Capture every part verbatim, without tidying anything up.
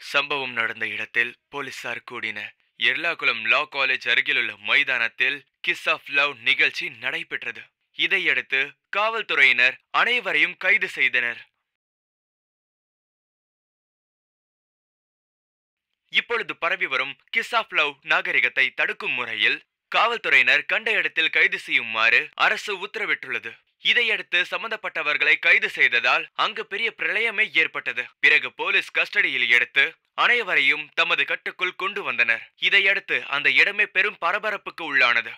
சம்பவம் நடந்த இடத்தில் போலீசார் கூடினர். எர்ணாகுளம் லா காலேஜ் அருகிலுள்ள மைதானத்தில் கிஸ் ஆஃப் லவ் நிகழ்ச்சி நடைபெற்றது. இதையடுத்து காவல்துறையினர் அனைவரையும் கைது செய்தனர். இப்பொழுது பரவி வரும் கிஸ் ஆஃப் லவ் நாகரிகத்தை தடுக்கும் முறையில் காவல்துறையினர் கண்ட இடத்தில் கைது செய்யுமாறு அரசு உத்தரவிட்டுள்ளது. இதையடுத்து சம்பந்தப்பட்டவர்களை கைது செய்ததால் அங்கு பெரிய பிரளயமே ஏற்பட்டது. பிறகு போலீஸ் கஸ்டடியில் எடுத்து அனைவரையும் தமது கட்டுக்குள் கொண்டு வந்தனர். இதையடுத்து அந்த இடமே பெரும் பரபரப்புக்கு உள்ளானது.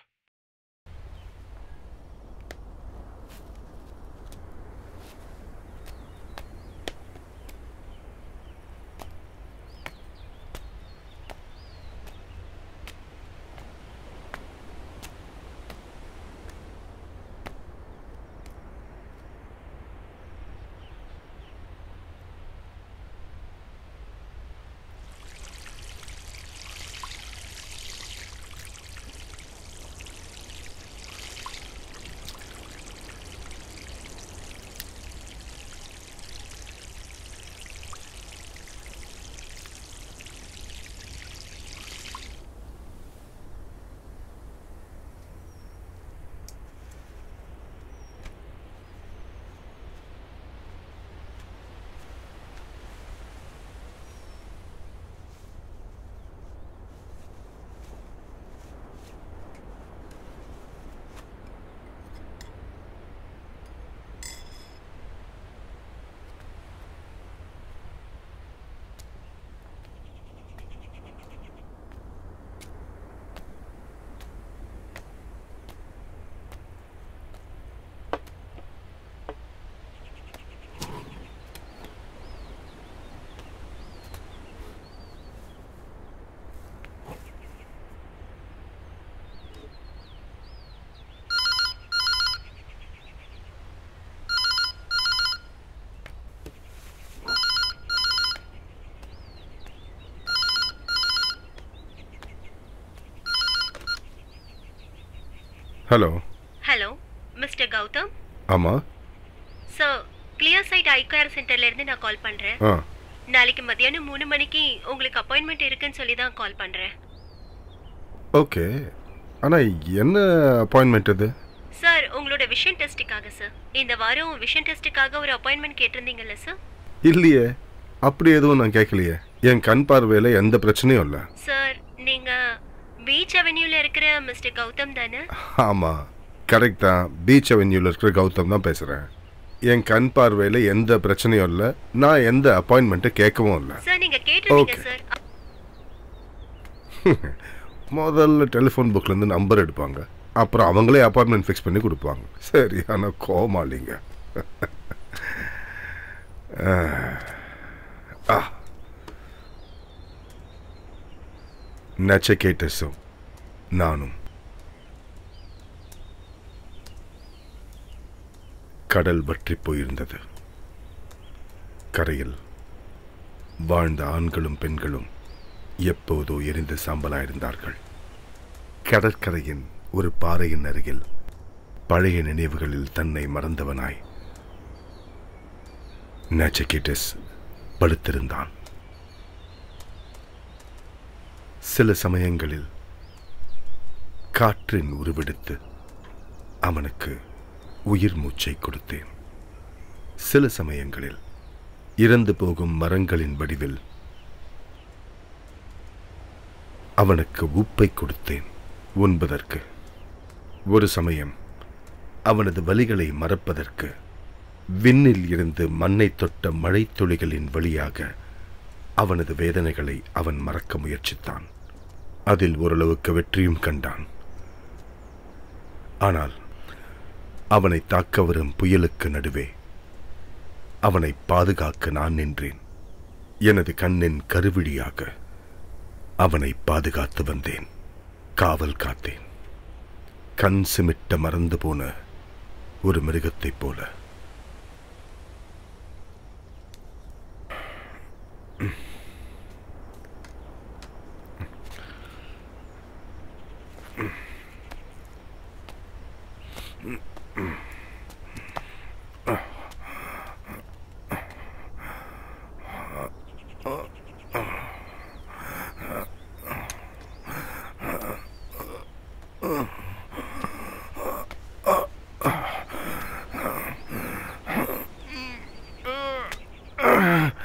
Hello hello mister Gautam. ஆமாம் sir, clear sight eye care சென்டர்லேருந்து நான் கால் பண்ணுறேன். ஆ நாளைக்கு மத்தியானம் மூணு மணிக்கு உங்களுக்கு அப்பாயின்மெண்ட் இருக்குன்னு சொல்லி தான் கால் பண்ணுறேன். ஓகே, ஆனால் என்ன அப்பாயின்மெண்ட் இது? சார், உங்களோட விஷன் டெஸ்ட்டுக்காக சார். இந்த வாரம் விஷன் டெஸ்ட்டுக்காக ஒரு அப்பாயின்மெண்ட் கேட்டிருந்தீங்கல்ல சார்? இல்லையே, அப்படி எதுவும் நான் கேட்கலையே. என் கண் பார்வையில் எந்த பிரச்சனையும் இல்லை. சார், நீங்கள் பீச் அவென்யூவில் இருக்கிற மிஸ்டர் கௌதம் தானே? ஆமாம், கரெக்ட் தான். பீச் அவென்யூவில் இருக்கிற கௌதம் தான் பேசுகிறேன். என் கண் பார்வையில் எந்த பிரச்சனையும் இல்லை. நான் எந்த அப்பாயின்மெண்ட்டும் கேட்கவும் இல்லை. சார், நீங்கள் கேட்டிருந்தீங்க சார். முதல்ல டெலிஃபோன் புக்லேருந்து நம்பர் எடுப்பாங்க, அப்புறம் அவங்களே அப்பாயின்மெண்ட் ஃபிக்ஸ் பண்ணி கொடுப்பாங்க. சரியான கோமாளிங்க. ஆ நச்சகேட்டஸும் நானும் கடல் வற்றி போயிருந்தது. கரையில் வாழ்ந்த ஆண்களும் பெண்களும் எப்போதோ எரிந்து சாம்பலாயிருந்தார்கள். கடற்கரையின் ஒரு பாறையின் அருகில் பழைய நினைவுகளில் தன்னை மறந்தவனாய் நச்சகேட்டஸ் படுத்திருந்தான். சில சமயங்களில் காற்றின் உருவெடுத்து அவனுக்கு உயிர் மூச்சை கொடுத்தேன். சில சமயங்களில் இறந்து போகும் மரங்களின் வடிவில் அவனுக்கு உப்பை கொடுத்தேன் உண்பதற்கு. ஒரு சமயம் அவனது வலிகளை மறப்பதற்கு விண்ணில் இருந்து மண்ணை தொட்ட மழைத்துளிகளின் வழியாக அவனது வேதனைகளை அவன் மறக்க முயற்சித்தான். அதில் ஓரளவுக்கு வெற்றியும் கண்டான். ஆனால் அவனை தாக்க வரும் புயலுக்கு நடுவே அவனை பாதுகாக்க நான் நின்றேன். எனது கண்ணின் கருவிழியாக அவனை பாதுகாத்து வந்தேன், காவல் காத்தேன். கண் சிமிட்ட மறந்து போன ஒரு மிருகத்தைப் போல.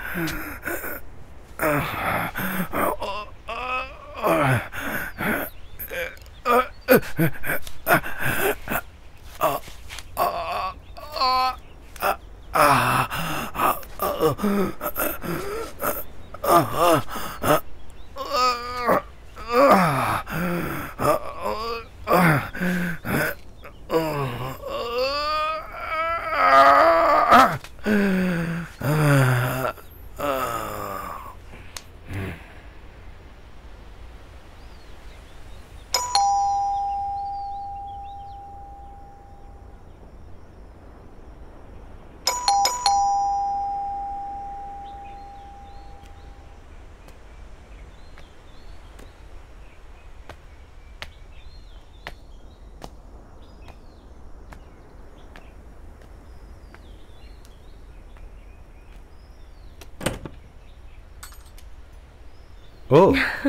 ஓ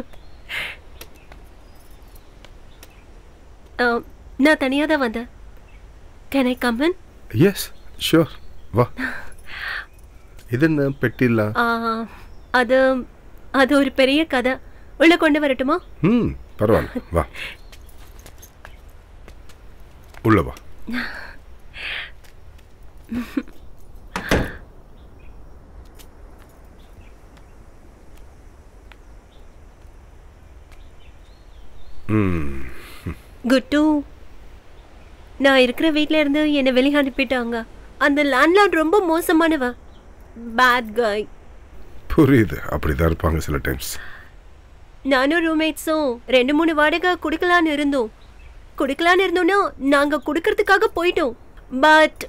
நான் தனியாக தான் வந்தேன். Can I come in? Yes sure, வா. இது என்ன பெட்டில? அது அது ஒரு பெரிய கதை. உள்ள கொண்டு வரட்டுமா? ம் பரவாயில்ல, வா உள்ள வா. குட்டு, நான் இருக்கிற வீட்டில் இருந்து என்னை வெளியே அனுப்பிட்டாங்க. அந்த லேண்ட்லார்ட் ரொம்ப மோசமானவன், பேட் காய். புரியுது, அப்படிதான் இருப்பாங்க சில டைம்ஸ். நானும் ரூம்மேட்ஸும் ரெண்டு மூணு வாடகை கொடுக்கலான்னு இருந்தோம். கொடுக்கலான்னு இருந்தோம்னா நாங்கள் கொடுக்கறதுக்காக போயிட்டோம். பட்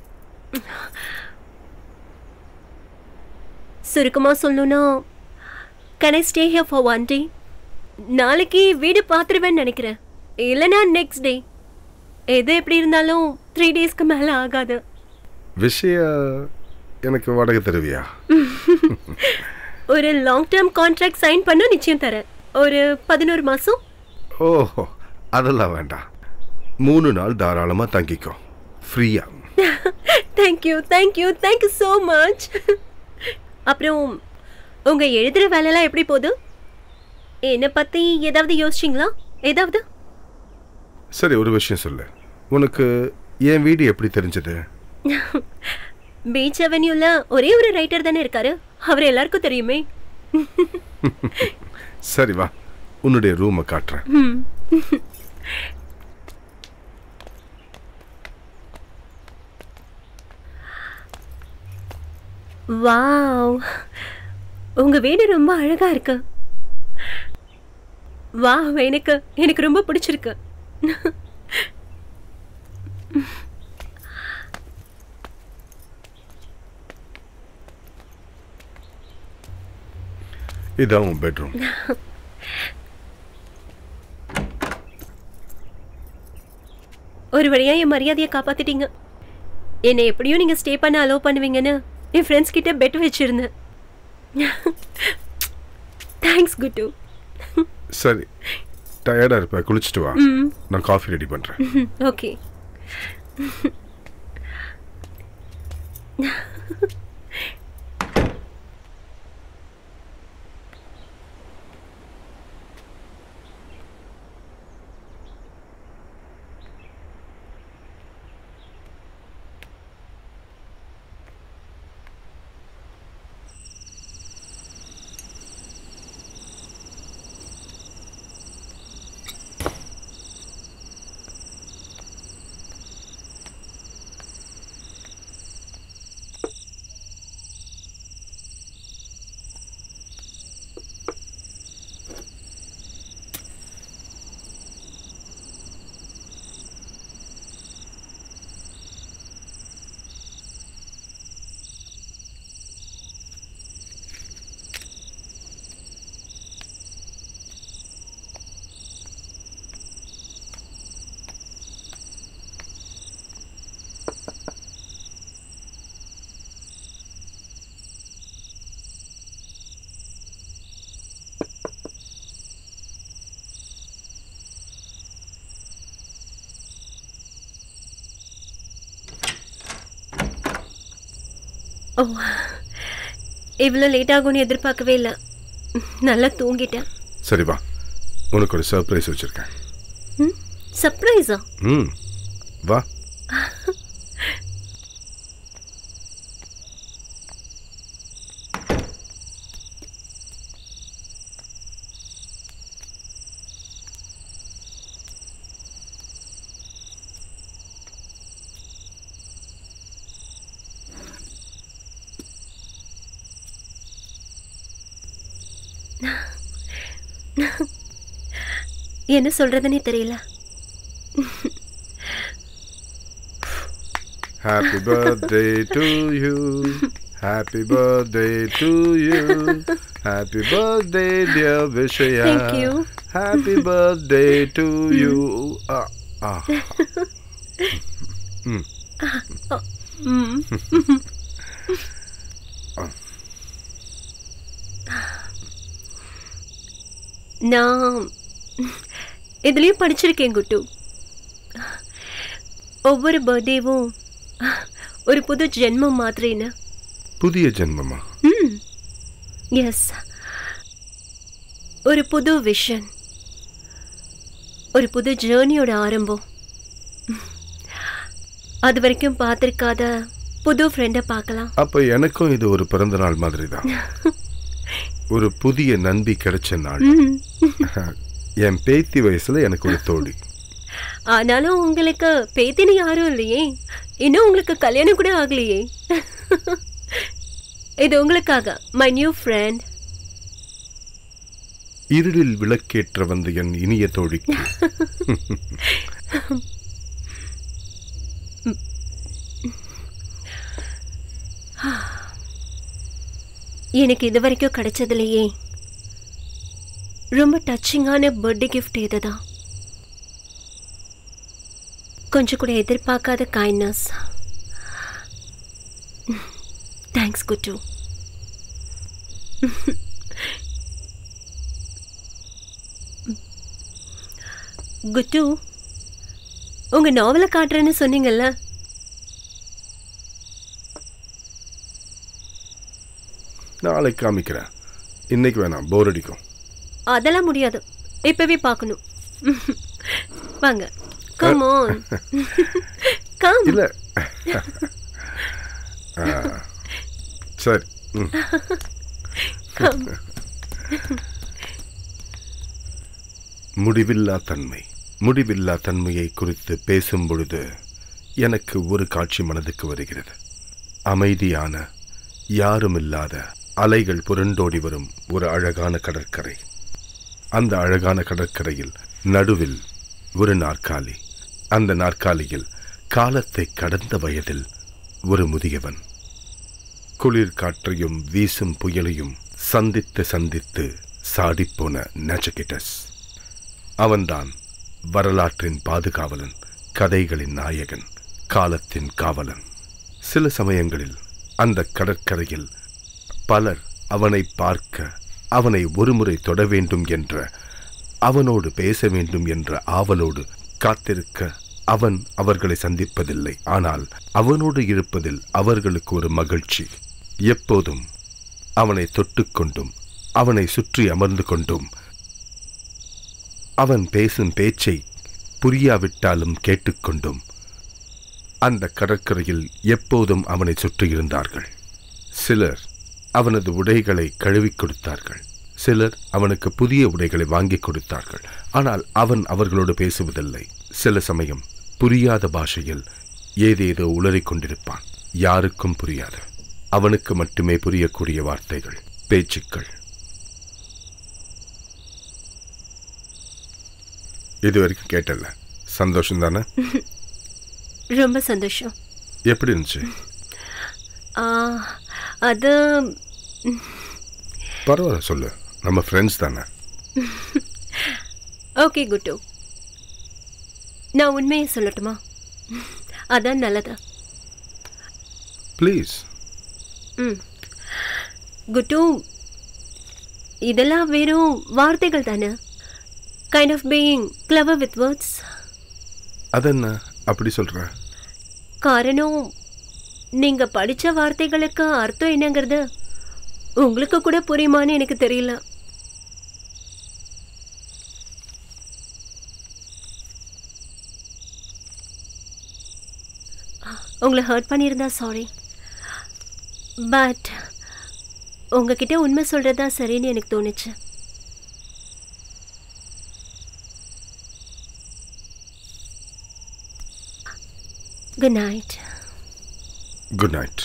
சுருக்கமாக சொல்லணும்னா, can I stay here for one day? நாளைக்கு வீடு பார்த்துருவேன்னு நினைக்கிறேன், இல்லைனா நெக்ஸ்ட் டே. எது எப்படி இருந்தாலும் த்ரீ டேஸ்க்கு மேலே ஆகாது. விஷயம் எனக்கு வாடகை தருவியா? ஒரு லாங் டேர்ம் கான்ட்ராக்ட் சைன் பண்ண நிச்சயம் தரேன். ஒரு பதினோரு மாதம். ஓஹோ, அதெல்லாம் வேண்டாம். மூணு நாள் தாராளமாக தங்கிக்கோ, ஃப்ரீயா. Thank you thank you thank you so much. அப்புறம் உங்கள் எழுதுகிற வேலைலாம் எப்படி போகுது? என்னை பற்றி ஏதாவது யோசிச்சிங்களா? ஏதாவது? சரி, ஒரு விஷயம் சொல்லு. உனக்கு என் வீடு எப்படி தெரிஞ்சது? பீச் அவென்யூல ஒரே ஒரு ரைட்டர் தானே இருக்காரு, அவர் எல்லாருக்கும் தெரியுமே. சரி வா, உன்னுடைய ரூமை காட்டுறேன். வாவ், உங்க வீடு ரொம்ப அழகா இருக்கு. வா, எனக்கு எனக்கு ரொம்ப பிடிச்சிருக்கு. இதான் உன் பெட்ரூம். ஒரு வழியா என் மரியாதையை காப்பாத்திட்டீங்க. என்னை எப்படியும் நீங்க ஸ்டே பண்ண அலோவ் பண்ணுவீங்கன்னு என் ஃப்ரெண்ட்ஸ் கிட்ட பெட் வச்சிருந்தேன். தேங்க்ஸ் குட்டு. சரி, டயர்டா இருப்ப, குளிச்சுட்டு வா, நான் காஃபி ரெடி பண்றேன். ஓகே. ஓ, இவ்வளோ லேட் ஆகும்னு எதிர்பார்க்கவே இல்லை. நல்லா தூங்கிட்டேன். சரி வா, உனக்கு ஒரு சர்ப்ரைஸ் வச்சிருக்கேன். ம், சர்ப்ரைஸா? ம், வா. என்ன சொல்றதுன்னே தெரியல. Happy birthday to you. Happy birthday to you. Happy birthday dear Vishaya. Thank you. Happy birthday to you. Ah ah. Mm. ம். நான் இதுலயும் படிச்சிருக்கேன் குட்டு. ஒவ்வொரு பர்த்டேவும் ஒரு புது ஜென்மம் மாதிரின்னு. புதிய ஜென்மமா? ம், எஸ். ஒரு புது விஷன், ஒரு புது ஜேர்னியோட ஆரம்பம். அது வரைக்கும் பார்த்திருக்காத புது ஃப்ரெண்டை பார்க்கலாம். அப்ப எனக்கும் இது ஒரு பிறந்த நாள் மாதிரி தான். ஒரு புதிய நண்பி கிடைச்ச நாள். என் பேத்தி வயசுல எனக்கு ஒரு தோழி. ஆனாலும் உங்களுக்கு பேத்தினி யாரும் இல்லையே, இன்னும் உங்களுக்கு கல்யாணம் கூட ஆகலையே. இது உங்களுக்காக, மை நியூ ஃப்ரெண்ட். இருளில் விளக்கேற்ற வந்த என் இனிய தோழிக்கு. எனக்கு இது வரைக்கும் கிடைச்சதுலையே ரொம்ப டச்சிங்கான பர்த்டே கிஃப்ட் இதுதான். கொஞ்சம் கூட எதிர்பார்க்காத கைண்ட்னஸ். Thanks good. குட்டு, உங்க நாவலை காட்டுறேன்னு சொன்னீங்கல்ல, நாளைக்கு காமிக்கிறேன். இன்னைக்கு வேணாம், போர் அடிக்கும். அதெல்லாம் முடியாது, இப்பவே பார்க்கணும். வாங்க, கம் ஆன். கம். இல்ல சரி. கம். முடிவில்லா தன்மை. முடிவில்லா தன்மையை குறித்து பேசும் பொழுது எனக்கு ஒரு காட்சி மனதுக்கு வருகிறது. அமைதியான, யாருமில்லாத, அலைகள் புரண்டோடி வரும் ஒரு அழகான கடற்கரை. அந்த அழகான கடற்கரையில் நடுவில் ஒரு நாற்காலி. அந்த நாற்காலியில் காலத்தை கடந்த வயதில் ஒரு முதியவன். குளிர் காற்றையும் வீசும் புயலையும் சந்தித்து சந்தித்து சாடிப்போன நெச்சகிட்டஸ். அவன்தான் வரலாற்றின் பாதுகாவலன், கதைகளின் நாயகன், காலத்தின் காவலன். சில சமயங்களில் அந்த கடற்கரையில் பலர் அவனை பார்க்க, அவனை ஒருமுறை தொட வேண்டும் என்ற, அவனோடு பேச வேண்டும் என்ற ஆவலோடு காத்திருக்க அவன் அவர்களை சந்திப்பதில்லை. ஆனால் அவனோடு இருப்பதில் அவர்களுக்கு ஒரு மகிழ்ச்சி. எப்போதும் அவனை தொட்டுக்கொண்டும் அவனை சுற்றி அமர்ந்து கொண்டும் அவன் பேசும் பேச்சை புரியாவிட்டாலும் கேட்டுக்கொண்டும் அந்த கடற்கரையில் எப்போதும் அவனை சுற்றியிருந்தார்கள். சிலர் அவனது உடைகளை கழுவிக் கொடுத்தார்கள், சிலர் அவனுக்கு புதிய உடைகளை வாங்கி கொடுத்தார்கள். ஆனால் அவன் அவர்களோடு பேசுவதில்லை. சில சமயம் புரியாத பாஷையில் ஏதேதோ உளறிக் கொண்டிருப்பான். யாருக்கும் புரியாது, அவனுக்கு மட்டுமே புரியக்கூடிய வார்த்தைகள், பேச்சுக்கள். இது வரைக்கும் கேட்டல, சந்தோஷம் தானே? ரொம்ப சந்தோஷம். எப்படி இருந்துச்சு? அது பரவாயில்ல, சொல்லு, நம்ம ஃப்ரெண்ட்ஸ் தானே. ஓகே குட்டு, நான் உண்மையை சொல்லட்டுமா? அதான் நல்லதா? ப்ளீஸ். ம் குட்டு, இதெல்லாம் வெறும் வார்த்தைகள் தானே. Kind of being clever with words. அதென்ன அப்படி சொல்ற? காரணம், நீங்க படிச்ச வார்த்தைகளுக்கு அர்த்தம் என்னங்கிறது உங்களுக்கு கூட புரியுமான்னு எனக்கு தெரியல. உங்களை ஹர்ட் பண்ணியிருந்தா சாரி. பட் உங்ககிட்ட உண்மை சொல்றதா சரின்னு எனக்கு தோணுச்சு. Good night. Good night.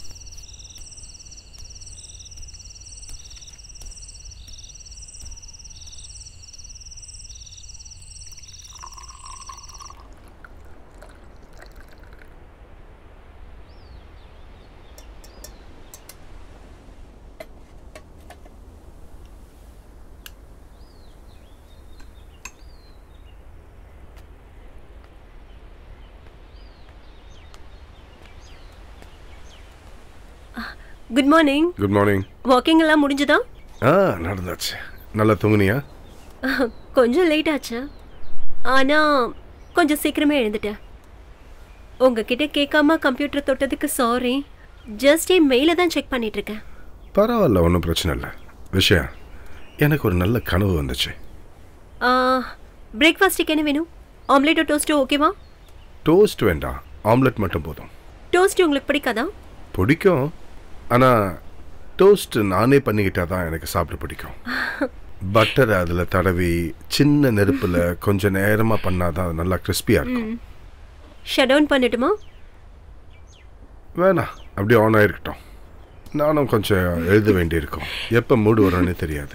Good morning. Good morning. Walking எல்லாம் முடிஞ்சதா? ஆ நடந்தாச்சு. நல்லா தூங்குனியா? கொஞ்சம் லேட் ஆச்சு, ஆனால் கொஞ்சம் சீக்கிரமே எழுந்துட்டேன். உங்ககிட்ட கேட்காம கம்ப்யூட்டர் தொட்டதுக்கு சாரி. ஜஸ்ட் என் மெயிலை தான் செக் பண்ணிட்டு இருக்கேன். பரவாயில்ல, ஒன்றும் பிரச்சனை இல்லை. விஷயம், எனக்கு ஒரு நல்ல கனவு வந்துச்சு. பிரேக்ஃபாஸ்ட்டுக்கு என்ன வேணும்? ஆம்லேட்டோ டோஸ்ட்டோ ஓகேவா? டோஸ்ட் வேண்டாம், ஆம்லெட் மட்டும் போதும். டோஸ்ட் உங்களுக்கு பிடிக்காதா? பிடிக்கும், ஆனால் டோஸ்ட் நானே பண்ணிக்கிட்டா தான் எனக்கு சாப்பிட பிடிக்கும். பட்டரை அதில் தடவி சின்ன நெருப்பில் கொஞ்சம் நேரமாக பண்ணாதான் நல்லா கிறிஸ்பியாக இருக்கும். ஷட் டவுன் பண்ணட்டுமா? வேணாம், அப்படியே ஆன் ஆகிருக்கட்டும். நானும் கொஞ்சம் எழுத வேண்டியிருக்கும். எப்போ மூடு வரோன்னு தெரியாது.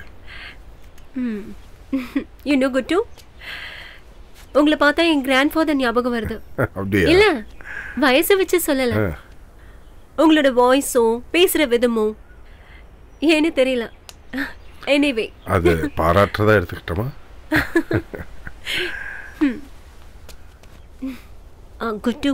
You know good to. உங்களை பார்த்தா என் கிராண்ட் ஃபாதர் ஞாபகம் வருது. அப்படியா? இல்லை, வயசை வச்சு சொல்லலை. உங்களோட வாய்ஸும் பேசுகிற விதமும் ஏன்னு தெரியல. எனிவே, அது பாராட்டுறதா எடுத்துக்கிட்டோமா? குட்டு,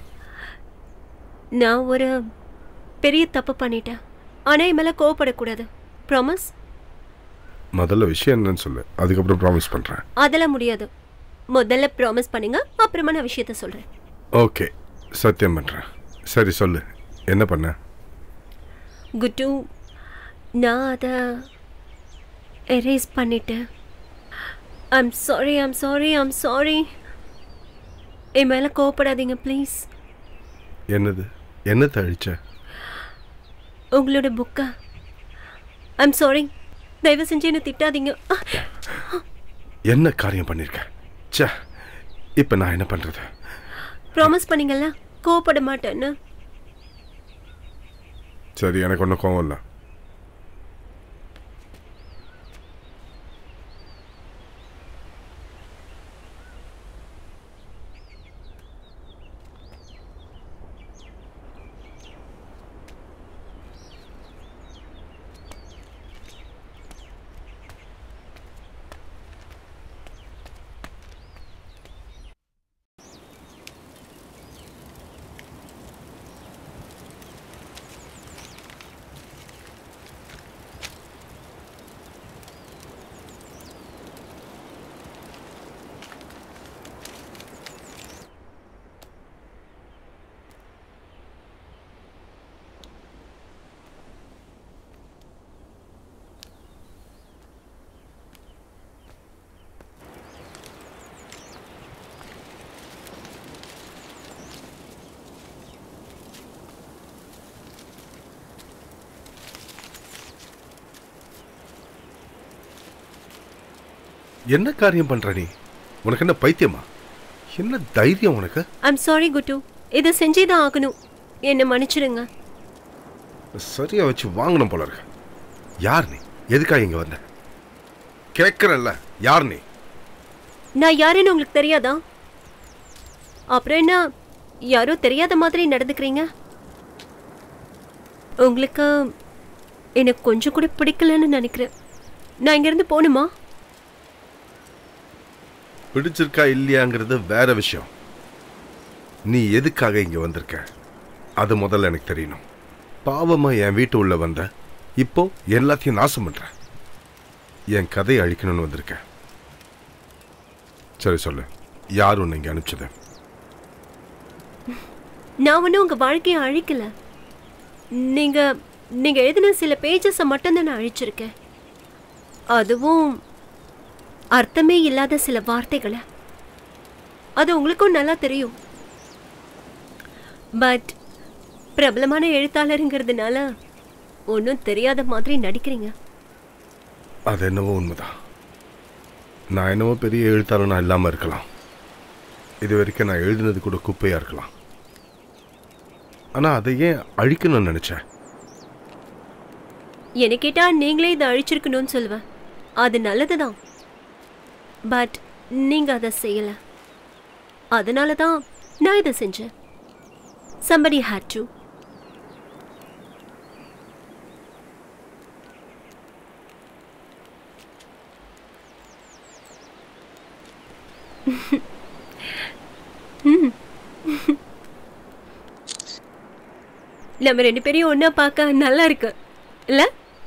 நான் ஒரு பெரிய தப்பு பண்ணிட்டேன். ஆனால் என் மேலே கோவப்படக்கூடாது. ப்ராமிஸ்? முதல்ல விஷயம் என்னன்னு சொல்லு, அதுக்கப்புறம் ப்ராமிஸ் பண்ணுறேன். அதெல்லாம் முடியாது. முதல்ல ப்ராமிஸ் பண்ணுங்க, அப்புறமா நான் விஷயத்த சொல்கிறேன். ஓகே, சத்தியம் பண்ணுறேன். சரி சொல்லு, என்ன பண்ண? குட்டு, நான் அதை எரேஸ் பண்ணிட்டேன். I'm sorry, I'm sorry, I'm sorry. என் மேலே கோவப்படாதீங்க ப்ளீஸ். என்னது? என்னத்தை அழிச்ச? உங்களோட புக்கை. ஐம் சாரி, தயவு செஞ்சு என்ன திட்டாதீங்க. என்ன காரியம் பண்ணியிருக்க? சே, இப்போ நான் என்ன பண்ணுறது? ப்ராமிஸ் பண்ணீங்கல்ல கோவப்பட மாட்டேன்னு. சரி, எனக்கு ஒன்றும் கோவம் இல்லை. என்ன காரியம் பண்ற நீ? உனக்கு என்ன பைத்தியமா? என்ன தைரியம் உனக்கு? ஐம் சாரி குட்டு, இதை செஞ்சேதான் ஆகணும். என்னை மன்னிச்சிடுங்க. சரியா வச்சு வாங்கணும் போல இருக்கு. யார் நீ? எதுக்காக இங்க வந்த? கேட்கறல்ல, யார் நீ? நான் யாருன்னு உங்களுக்கு தெரியாதா? அப்புறம் என்ன யாரோ தெரியாத மாதிரி நடந்துக்கிறீங்க? உங்களுக்கு எனக்கு கொஞ்சம் கூட பிடிக்கலன்னு நினைக்கிறேன். நான் இங்கிருந்து போகணுமா? பிடிச்சிருக்கா இல்லையாங்கிறது வேற விஷயம். நீ எதுக்காக இங்க வந்திருக்க அது முதல்ல எனக்கு தெரியணும். பாவமா என் வீட்டு உள்ள வந்த, இப்போ எல்லாத்தையும் நாசம் பண்ற. என் கதையை அழிக்கணும்னு வந்திருக்க. சரி சொல்லு, யார் உன்னை இங்க அனுப்பிச்சது? நான் ஒன்றும் உங்க வாழ்க்கையை அழிக்கல. நீங்க நீங்க எழுதின சில பேஜஸை மட்டும்தான் நான் அழிச்சிருக்கேன். அதுவும் அர்த்தமே இல்லாத சில வார்த்தைகளை. அது உங்களுக்கும் நல்லா தெரியும். பட் பிரபலமான எழுத்தாளருங்கிறதுனால ஒன்றும் தெரியாத மாதிரி நடிக்கிறீங்க. அது என்னவோ உண்மைதான். நான் என்னவோ பெரிய எழுத்தாளனா இல்லாமல் இருக்கலாம். இது வரைக்கும் நான் எழுதினது கூட குப்பையாக இருக்கலாம். ஆனால் அதை ஏன் அழிக்கணும்னு நினச்சேன்? என்னை கேட்டால் நீங்களே இதை அழிச்சிருக்கணும்னு சொல்லுவேன். அது நல்லது தான். பட் நீங்கள் அதை செய்யலை. அதனால தான் நான் இதை செஞ்சேன். somebody had to. நம்ம ரெண்டு பேரையும் ஒன்னா பார்க்க நல்லா இருக்கு இல்ல?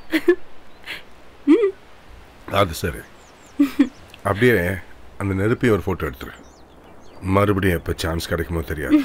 அது சரி. அப்படியே அந்த நெருப்பையும் ஒரு போட்டோ எடுத்துரு. மறுபடியும் எப்போ சான்ஸ் கிடைக்குமோ தெரியாது.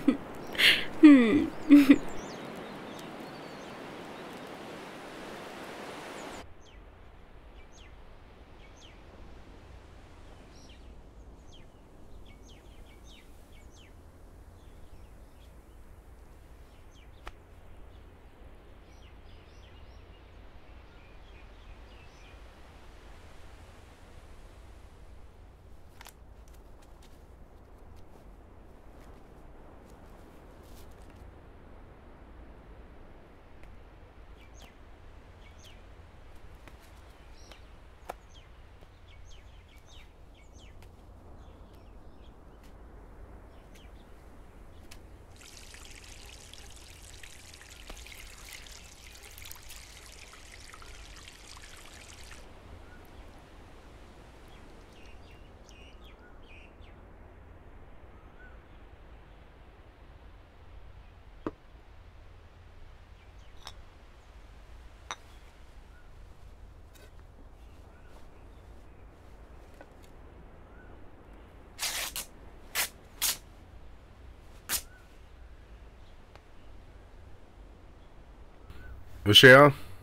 விஷயா,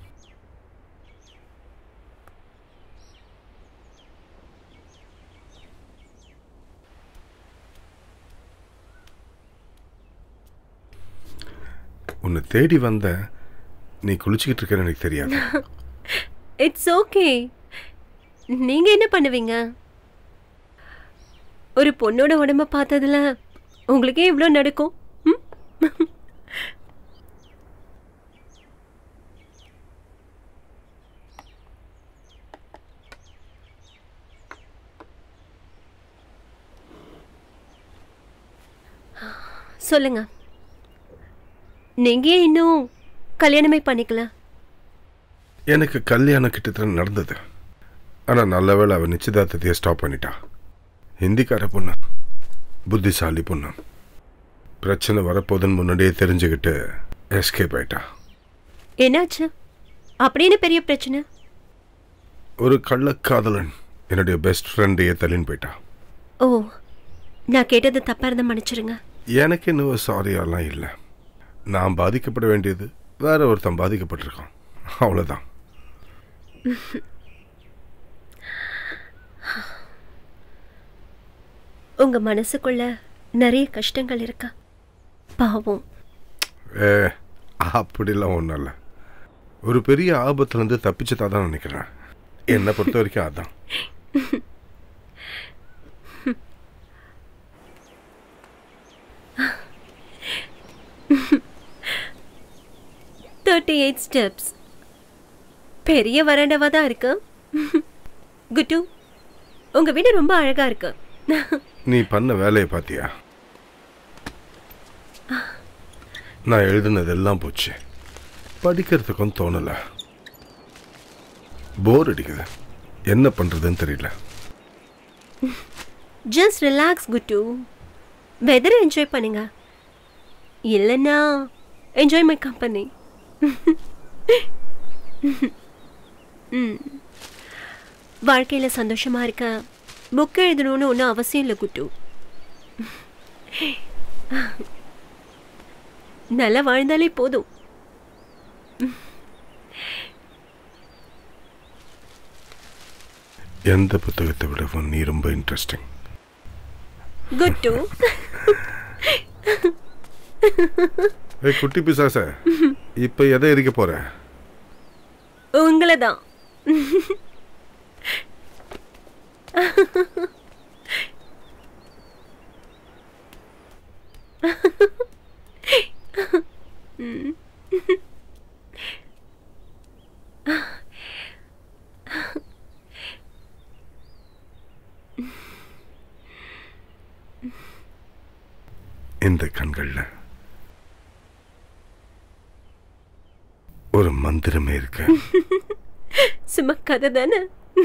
உன்னை தேடி வந்த. நீ குளிச்சுக்கிட்டு இருக்கன்னு எனக்கு தெரியாது. It's okay. நீங்க என்ன பண்ணுவீங்க? ஒரு பொண்ணோட உடம்ப பார்த்ததுல உங்களுக்கே இவ்வளோ நடக்கும்? சொல்லுங்க, நீங்க இன்னும் கல்யாணமே பண்ணிக்கல? எனக்கு கல்யாணம் கிட்டத்தட்ட நடந்தது. ஆனால் நல்ல வேளை அவன் நிச்சயதார்த்தத்தையே ஸ்டாப் பண்ணிட்டா. ஹிந்திக்கார பொண்ணு, புத்திசாலி பொண்ணு. பிரச்சனை வரப்போதுன்னு முன்னாடியே தெரிஞ்சுக்கிட்டு எஸ்கேப் ஆயிட்டா. என்னாச்சு? அப்படின்னு பெரிய பிரச்சனை? ஒரு கள்ளக்காதலன் என்னுடைய பெஸ்ட் ஃப்ரெண்டையே தள்ளின்னு போயிட்டா. ஓ, நான் கேட்டது தப்பா இருந்தா மன்னிச்சிருங்க. எனக்கு இன்னும் சாரியாலாம் இல்லை. நான் பாதிக்கப்பட வேண்டியது வேற ஒருத்தன் பாதிக்கப்பட்டிருக்கான், அவ்வளோதான். உங்க மனசுக்குள்ள நிறைய கஷ்டங்கள் இருக்கா? பாவம். ஏ, அப்படிலாம் ஒன்றும் இல்லை. ஒரு பெரிய ஆபத்துலேருந்து தப்பிச்சதா தான் நினைக்கிறேன். என்னை பொறுத்த வரைக்கும் அதான். Thirty eight steps. பெரிய வராண்டாவா தான் இருக்கு. குட்டு, உங்க வீடு ரொம்ப அழகா இருக்கு. நீ பண்ண வேலையை பார்த்தியா? நான் எழுதுனதெல்லாம் போச்சு. படிக்கிறதுக்கும் தோணலை. போர் அடிக்குது. என்ன பண்றதுன்னு தெரியல. ஜஸ்ட் ரிலாக்ஸ் குட்டு. வெதரை என்ஜாய் பண்ணுங்க. இல்லைன்னா என்ஜாய் மை கம்பெனி. வாழ்க்கையில் சந்தோஷமா இருக்க புக் எழுதணும்னு ஒன்றும் அவசியம் இல்லை குட்டு. நல்லா வாழ்ந்தாலே போதும். எந்த புத்தகத்தை விடவும் நீ ரொம்ப இன்ட்ரெஸ்டிங். குட்டு. ஏய் குட்டி பிசாச, இப்ப எதை எரிக்க போற? உங்களை தான். இந்த கண்கள்ல ஒரு மந்திரமே இருக்கு. சும்மா கதை தானே.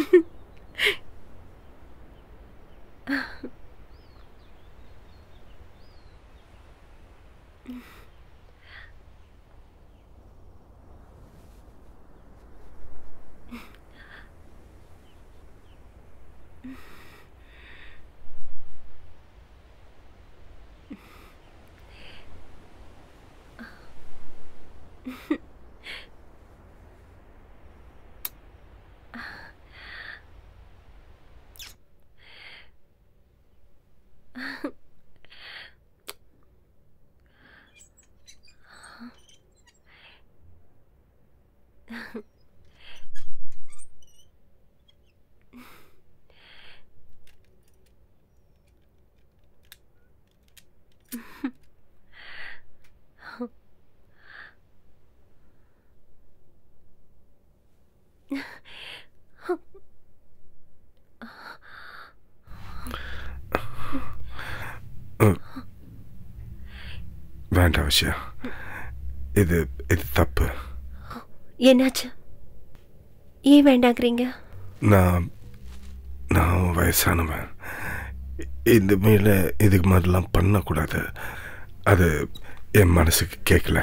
வேண்டாம் விஷயம், இது இது தப்பு. என்னாச்சு? ஏன் வேண்டாங்கிறீங்க? நான் நான் வயசானவன். இந்த மேல இதுக்கு மாதிரிலாம் பண்ணக்கூடாது. அது என் மனசுக்கு கேட்கல.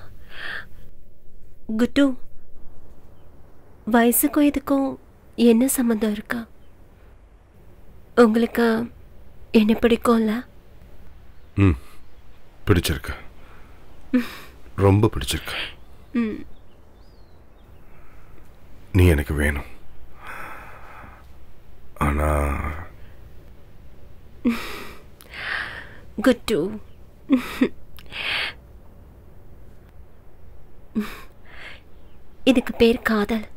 குட்டு, வயசுக்கும் இதுக்கும் என்ன சம்மந்தம் இருக்கா? உங்களுக்கு என்ன பிடிக்கும்ல? ம், பிடிச்சிருக்கு, ரொம்ப பிடிச்சிருக்கு. ம், நீ எனக்கு வேணும். ஆனா குட்டு, இதுக்கு பேர் காதல்.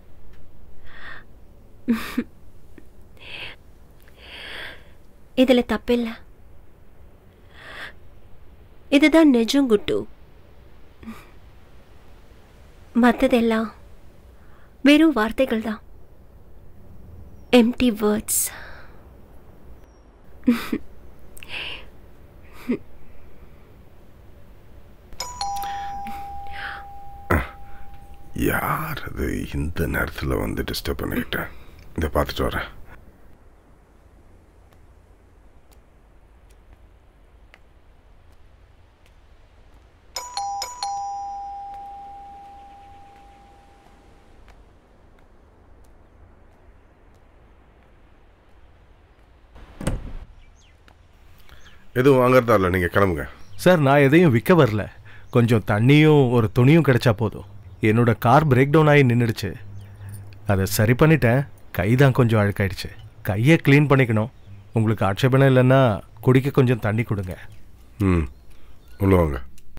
இதுல தப்பில்லை. இதுதான் நிஜம் குட்டு. மற்றதெல்லாம் வெறும் வார்த்தைகள் தான். Empty words. யார் அது இந்த நேரத்தில் வந்து டிஸ்டர்ப் பண்ணிக்கிட்டேன்? இதை பார்த்துட்டு வரேன். எதுவும் வாங்கறதா இல்லை, நீங்கள் கிளம்புங்க. சார், நான் எதையும் விற்க வரல. கொஞ்சம் தண்ணியும் ஒரு துணியும் கிடைச்சா போதும். என்னோட கார் பிரேக் டவுன் ஆகி நின்றுடுச்சு. அதை சரி பண்ணிட்டேன். கை தான் கொஞ்சம் அழுக்காயிடுச்சு. கையை க்ளீன் பண்ணிக்கணும். உங்களுக்கு ஆட்சேபணம் இல்லைன்னா குடிக்க கொஞ்சம் தண்ணி கொடுங்க. ம், உள்ள வாங்க.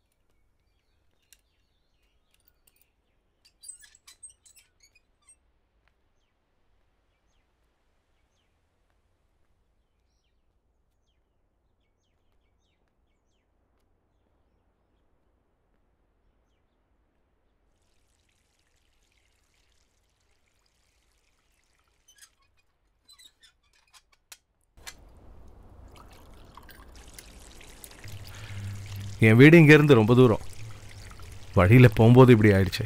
என் வீடு இங்கேருந்து ரொம்ப தூரம். வழியில் போகும்போது இப்படி ஆயிடுச்சு.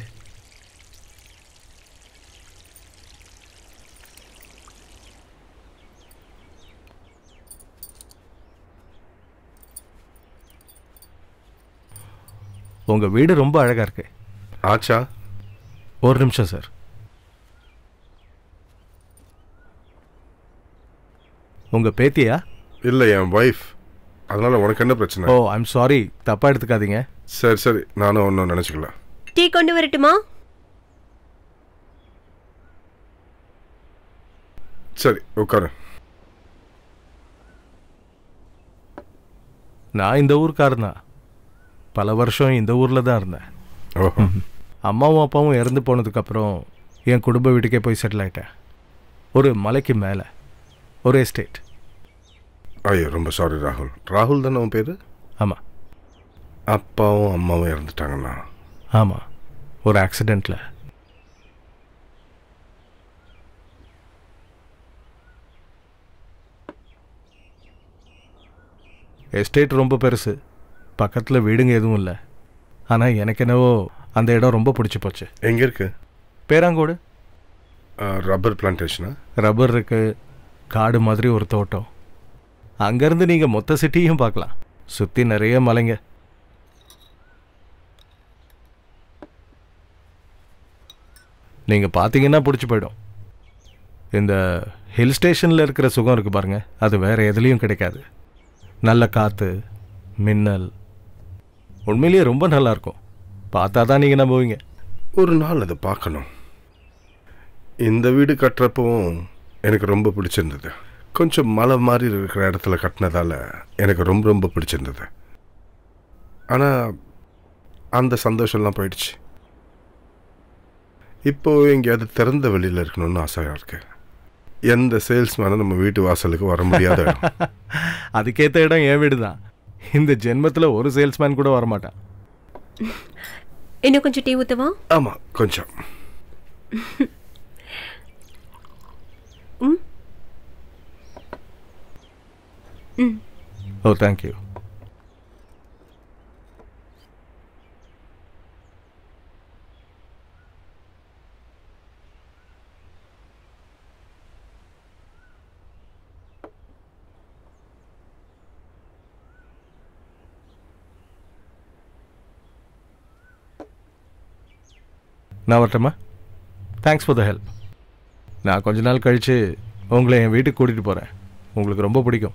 உங்கள் வீடு ரொம்ப அழகாக இருக்கு. ஆச்சா? ஒரு நிமிஷம் சார். உங்கள் பேத்தியா? இல்லை, என் ஒய்ஃப். அதனால உனக்கு என்ன பிரச்சனை? ஓ, ஐம் சாரி, தப்பாக எடுத்துக்காதீங்க. சரி சரி, நானும் ஒன்றும் நினச்சிக்கல. டீ கொண்டு வரட்டுமா? சரி உட்காரு. நான் இந்த ஊருக்காரன் தான். பல வருஷம் இந்த ஊரில் தான் இருந்தேன். ஓஹோ. அம்மாவும் அப்பாவும் இறந்து போனதுக்கப்புறம் என் குடும்ப வீட்டுக்கே போய் செட்டில் ஆகிட்டேன். ஒரு மலைக்கு மேலே ஒரு எஸ்டேட். ஐயோ ரொம்ப சாரி ராகுல். ராகுல் தானே உன் பேர்? ஆமாம். அப்பாவும் அம்மாவும் இறந்துட்டாங்கண்ணா. ஆமாம், ஒரு ஆக்சிடெண்ட்டில். எஸ்டேட் ரொம்ப பெருசு, பக்கத்தில் வீடுங்க எதுவும் இல்லை. ஆனால் எனக்கு என்னவோ அந்த இடம் ரொம்ப பிடிச்சி போச்சு. எங்கே இருக்கு? பேராங்கோடு. ரப்பர் பிளான்டேஷனா? ரப்பர் இருக்கு, காடு மாதிரி ஒரு தோட்டம். அங்கேருந்து நீங்கள் மொத்த சிட்டியும் பார்க்கலாம். சுற்றி நிறைய மலைங்க. நீங்கள் பார்த்தீங்கன்னா பிடிச்சி போயிடும். இந்த ஹில் ஸ்டேஷனில் இருக்கிற சுகம் இருக்குது பாருங்க, அது வேறு எதுலேயும் கிடைக்காது. நல்ல காற்று, மின்னல், உண்மையிலேயே ரொம்ப நல்லாயிருக்கும். பார்த்தா தான் நீங்கள் நம்புவீங்க. ஒரு நாள் அதை பார்க்கணும். இந்த வீடு கட்டுறப்பவும் எனக்கு ரொம்ப பிடிச்சிருந்தது. கொஞ்சம் மலை மாதிரி இருக்கிற இடத்துல கட்டினதால எனக்கு ரொம்ப ரொம்ப பிடிச்சிருந்தது. ஆனால் அந்த சந்தோஷம்லாம் போயிடுச்சு. இப்போது எங்கேயாவது திறந்த வெளியில் இருக்கணும்னு ஆசையாக இருக்கு. எந்த சேல்ஸ்மேனும் நம்ம வீட்டு வாசலுக்கு வர முடியாத இடம். அதுக்கேற்ற இடம் என் வீடு தான். இந்த ஜென்மத்தில் ஒரு சேல்ஸ்மேன் கூட வரமாட்டான். இன்னும் கொஞ்சம் டீ ஊற்றவா? ஆமாம், கொஞ்சம். ம் ம் ஓ தேங்க்யூ. நான் வரட்டுமா? Thanks for the help. நான் கொஞ்ச நாள் கழித்து உங்களை என் வீட்டுக்கு கூட்டிகிட்டு போகிறேன். உங்களுக்கு ரொம்ப பிடிக்கும்.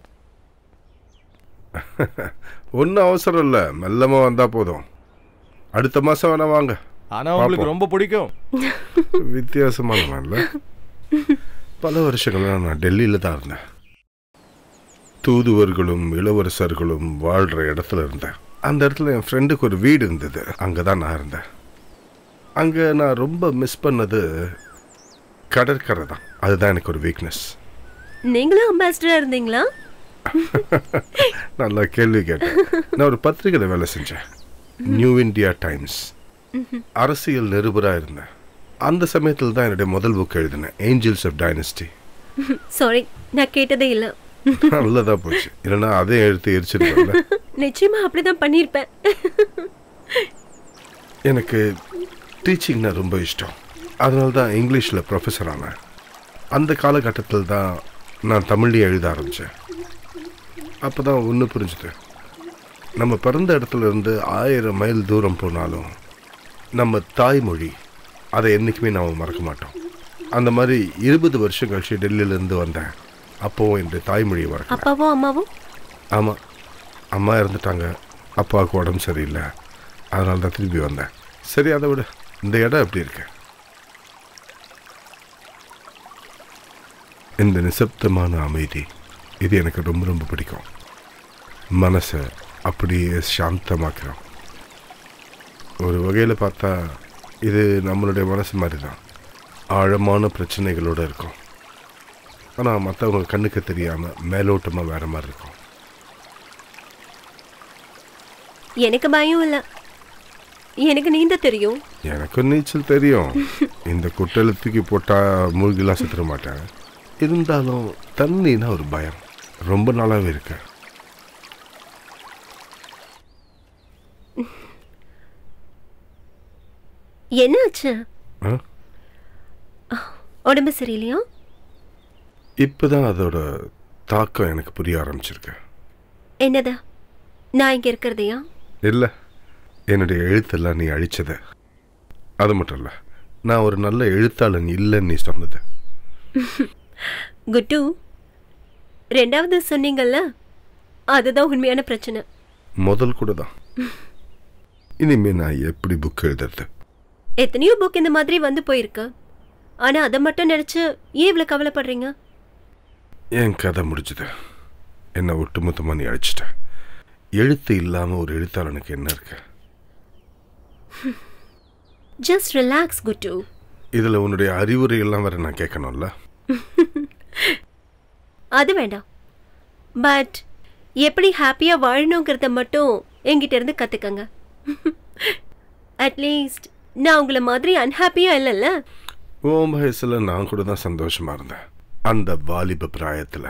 ஒன்றும் அவசரம் இல்லை, மெல்லமாக வந்தால் போதும். அடுத்த மாதம் வேணா வாங்க. ஆனால் உங்களுக்கு ரொம்ப பிடிக்கும். வித்தியாசமான இல்லை. பல வருஷங்களாக நான் டெல்லியில் தான் இருந்தேன். தூதுவர்களும் இளவரசர்களும் வாழ்கிற இடத்துல இருந்தேன். அந்த இடத்துல என் ஃப்ரெண்டுக்கு ஒரு வீடு இருந்தது. அங்கே தான் நான் இருந்தேன். அங்கே நான் ரொம்ப மிஸ் பண்ணது கடற்கரை தான். அதுதான் எனக்கு ஒரு வீக்னஸ். நீங்களும் அம்பாசிடராக இருந்தீங்களா? நல்லா கேள்வி கேட்டேன். நான் ஒரு பத்திரிகையில் வேலை செஞ்சேன், நியூ இந்தியா டைம்ஸ். அரசியல் நிருபராக இருந்தேன். அந்த சமயத்தில் தான் என்னுடைய முதல் புக் எழுதினேன், ஏஞ்சல்ஸ் ஆஃப் டைனஸ்டி. சாரி, நான் கேட்டதே இல்லை. நல்லதா போச்சு, இல்லைன்னா அதே எழுத்து எரிச்சிருக்கேன்ல. நிச்சயமா அப்படிதான் பண்ணியிருப்பேன். எனக்கு டீச்சிங்னா ரொம்ப இஷ்டம். அதனால தான் இங்கிலீஷில் ப்ரொஃபஸர் ஆனேன். அந்த காலகட்டத்தில் தான் நான் தமிழ்லேயே எழுத ஆரம்பித்தேன். அப்போ தான் ஒன்று புரிஞ்சுது, நம்ம பிறந்த இடத்துல இருந்து ஆயிரம் மைல் தூரம் போனாலும் நம்ம தாய்மொழி அதை என்றைக்குமே நாம் மறக்க மாட்டோம். அந்த மாதிரி இருபது வருஷம் கழிச்சு டெல்லியிலேருந்து வந்தேன். அப்போவும் என்னுடைய தாய்மொழியை மறக்க. அப்பாவும் அம்மாவும்? ஆமாம், அம்மா இறந்துட்டாங்க, அப்பாவுக்கு உடம்பு சரியில்லை. அதனால தான் திரும்பி வந்தேன். சரி, அதை விட இந்த இடம் எப்படி இருக்கு? இந்த நிசப்தமான அமைதி, இது எனக்கு ரொம்ப ரொம்ப பிடிக்கும். மனசை அப்படியே சாந்தமாக்கிறோம். ஒரு வகையில் பார்த்தா இது நம்மளுடைய மனசு மாதிரி தான். ஆழமான பிரச்சனைகளோடு இருக்கும். ஆனால் மற்றவங்க கண்ணுக்கு தெரியாமல் மேலோட்டமாக வேற மாதிரி இருக்கும். எனக்கு பயம் இல்லை, எனக்கு நீந்த தெரியும். எனக்கு நீச்சல் தெரியும். இந்த குட்டையில் தூக்கி போட்டால் மூழ்கிலாம் செத்துட மாட்டேன். இருந்தாலும் தண்ணினா ஒரு பயம் ரொம்ப நாளாகவே இருக்கு. என்னாச்சு? உடம்பு சரியில்லையா? இப்போதான் அதோட தாக்கம் எனக்கு புரிய ஆரம்பிச்சிருக்கு. என்னதா? நான் இங்கே இருக்கிறதையா? இல்லை, என்னுடைய எழுத்தெல்லாம் நீ அழிச்சது. அது மட்டும் இல்லை, நான் ஒரு நல்ல எழுத்தாளன் இல்லைன்னு நீ சொன்னது. குட்டு, ரெண்டாவது சொன்னீங்கல்ல, அதுதான் உண்மையான பிரச்சனை. முதல் கூட தான். இனிமே நான் எப்படி புக் எழுதுறது? எத்தனையோ புக் இந்த மாதிரி வந்து போயிருக்கு. ஆனா அதை மட்டும் நினைச்சு ஏன் இவ்வளவு கவலைப்படுறீங்க? என் கதை முடிஞ்சது. என்னை ஒட்டுமொத்தமாக நீ அழிச்சிட்ட. எழுத்து இல்லாம ஒரு எழுத்தாளனுக்கு என்ன இருக்கு? ஜஸ்ட் ரிலாக்ஸ் குட்டு. இதுல உன்னுடைய அறிவுரை எல்லாம் வேற நான் கேட்கணும்ல? அது வேண்டாம். பட் எப்படி ஹாப்பியா வாழணுங்கிறத மட்டும் என்கிட்ட இருந்து கத்துக்கங்க. அட்லீஸ்ட் நான் உங்களை மாதிரி அன்ஹாப்பியா இல்லைல்ல? ஓம் வயசுல நான் கூட தான் சந்தோஷமா இருந்தேன். அந்த வாலிப பிராயத்துல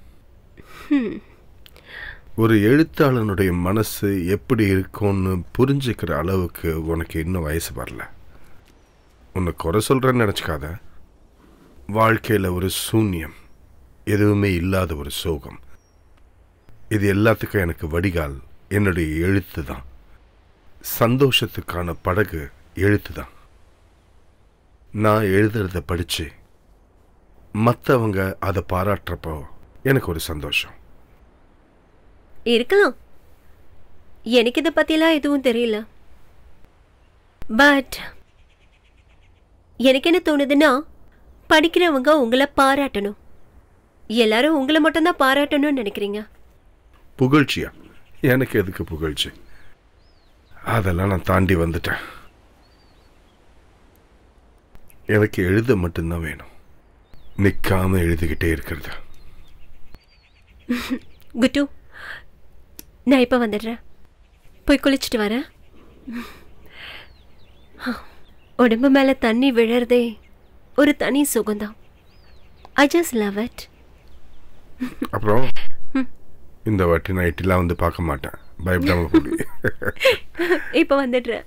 ஒரு எழுத்தாளனுடைய மனசு எப்படி இருக்கும்னு புரிஞ்சுக்கிற அளவுக்கு உனக்கு இன்னும் வயசு வரல. உன்னை குறை சொல்றேன்னு நினைச்சுக்காத. வாழ்க்கையில ஒரு சூன்யம், எதுவுமே இல்லாத ஒரு சோகம். இது எல்லாத்துக்கும் எனக்கு வடிகால் என்னுடைய எழுத்து தான். சந்தோஷத்துக்கான படகு எழுத்து தான். நான் எழுதுறத படிச்சு மற்றவங்க அதை பாராட்டுறப்போ எனக்கு ஒரு சந்தோஷம் இருக்கலாம். எனக்கு இதை பத்திலாம் எதுவும் தெரியல. பட் எனக்கு என்ன தோணுதுன்னா, படிக்கிறவங்க உங்களை பாராட்டணும். எல்லாரும் உங்களை மட்டும்தான் பாராட்டணும்னு நினைக்கிறீங்க. புகழ்ச்சியா? எனக்கு எதுக்கு புகழ்ச்சி? அதெல்லாம் நான் தாண்டி வந்துட்டேன். எனக்கு எழுத மட்டும்தான் வேணும். நிற்காம எழுதிக்கிட்டே இருக்கிறது. குட்டு, நான் இப்போ வந்துடுறேன். போய் குளிச்சுட்டு வரேன். உடம்பு மேலே தண்ணி விழறதே ஒரு தனி சுகம்தான். I just love it. அப்புறம் இந்த வாட்டி நைட்டெல்லாம் வந்து பார்க்க மாட்டேன். பயப்படாம போடி. இப்போ வந்துடுறேன்.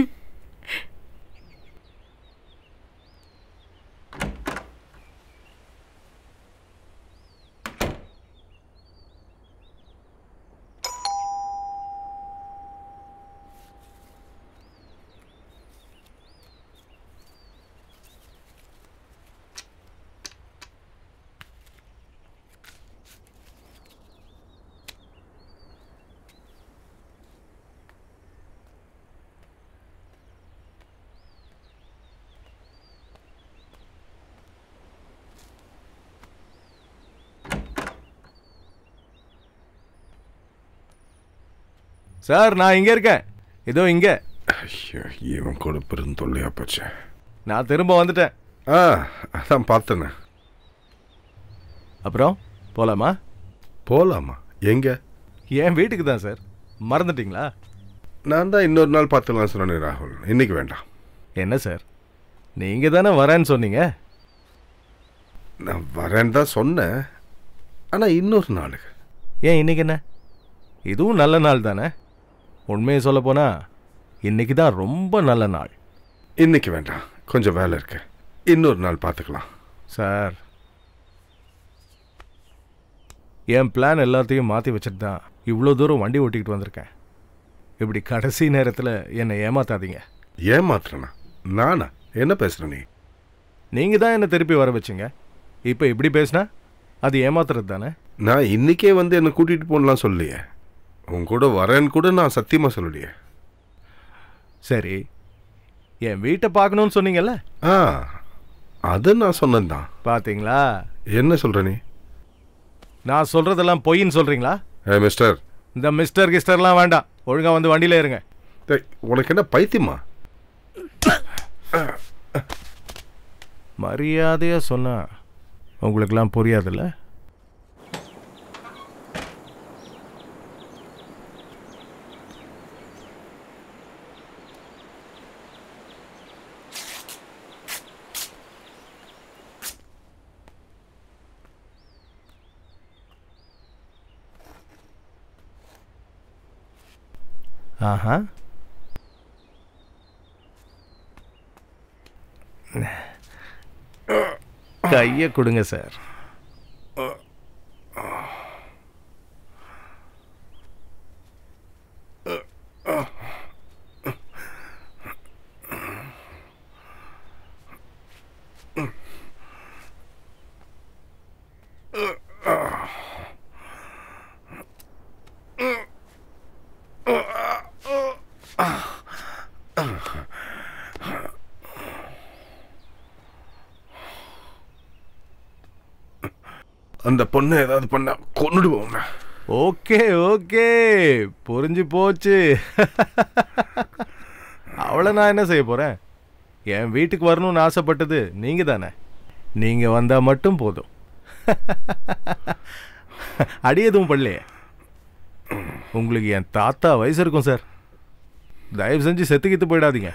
சார், நான் இங்கே இருக்கேன். இதோ இங்கே. ஐயோ, இவன் கூட பெரும் தொல்லையா போச்சு. நான் திரும்ப வந்துட்டேன். ஆ, அதான் பார்த்தேண்ணே. அப்புறம் போகலாமா? போகலாமா? எங்கே? என் வீட்டுக்கு தான் சார். மறந்துட்டீங்களா? நான் தான் இன்னொரு நாள் பார்த்துக்கலாம் சொன்னேன் ராகுல். இன்னைக்கு வேண்டாம். என்ன சார், நீங்கள் தானே வரேன்னு சொன்னீங்க. நான் வரேன்னு தான் சொன்னேன். ஆனால் இன்னொரு நாளுக்கு. ஏன் இன்னைக்கு என்ன? இதுவும் நல்ல நாள் தானே. உண்மையை சொல்ல போனால் இன்னைக்கு தான் ரொம்ப நல்ல நாள். இன்னைக்கு வேண்டாம், கொஞ்சம் வேலை இருக்கு. இன்னொரு நாள் பார்த்துக்கலாம். சார், என் பிளான் எல்லாத்தையும் மாற்றி வச்சுட்டு தான் இவ்வளோ தூரம் வண்டி ஓட்டிக்கிட்டு வந்திருக்கேன். இப்படி கடைசி நேரத்தில் என்னை ஏமாத்தாதீங்க. ஏமாத்துறேண்ணா? நானா? என்ன பேசுகிற நீ? நீங்கள் தான் என்னை திருப்பி வர வச்சிங்க. இப்போ இப்படி பேசினா அது ஏமாத்துறது தானே. நான் இன்னைக்கே வந்து என்னை கூட்டிகிட்டு போகலாம் சொல்லியே. உன் கூட வரேன்னு கூட நான் சத்தியமாக சொல்லலையே. சரி, என் வீட்டை பார்க்கணுன்னு சொன்னீங்கல்ல? ஆ, அது நான் சொன்னேன்தான். பார்த்தீங்களா? என்ன சொல்கிற நீ? நான் சொல்கிறதெல்லாம் பொய்ன்னு சொல்கிறீங்களா? ஏ மிஸ்டர். இந்த மிஸ்டர் கிஸ்டர்லாம் வேண்டாம். ஒழுங்காக வந்து வண்டியில் இருங்க. உனக்கு என்ன பைத்தியமா? மரியாதையாக சொன்னால் உங்களுக்கெல்லாம் புரியாதுல்ல? ஆஹா, கையை கொடுங்க சார். அந்த பொண்ணை ஏதாவது பண்ண கொன்னுடுவோம். ஓகே ஓகே, புரிஞ்சு போச்சு. அவளை நான் என்ன செய்ய போறேன்? என் வீட்டுக்கு வரணும்னு ஆசைப்பட்டது நீங்க தானே. நீங்க வந்தா மட்டும் போதும். அடி எதுவும் பண்ணலையே. உங்களுக்கு என் தாத்தா வயசு இருக்கும் சார். தயவு செஞ்சு செத்துக்கிட்டு போயிடாதீங்க.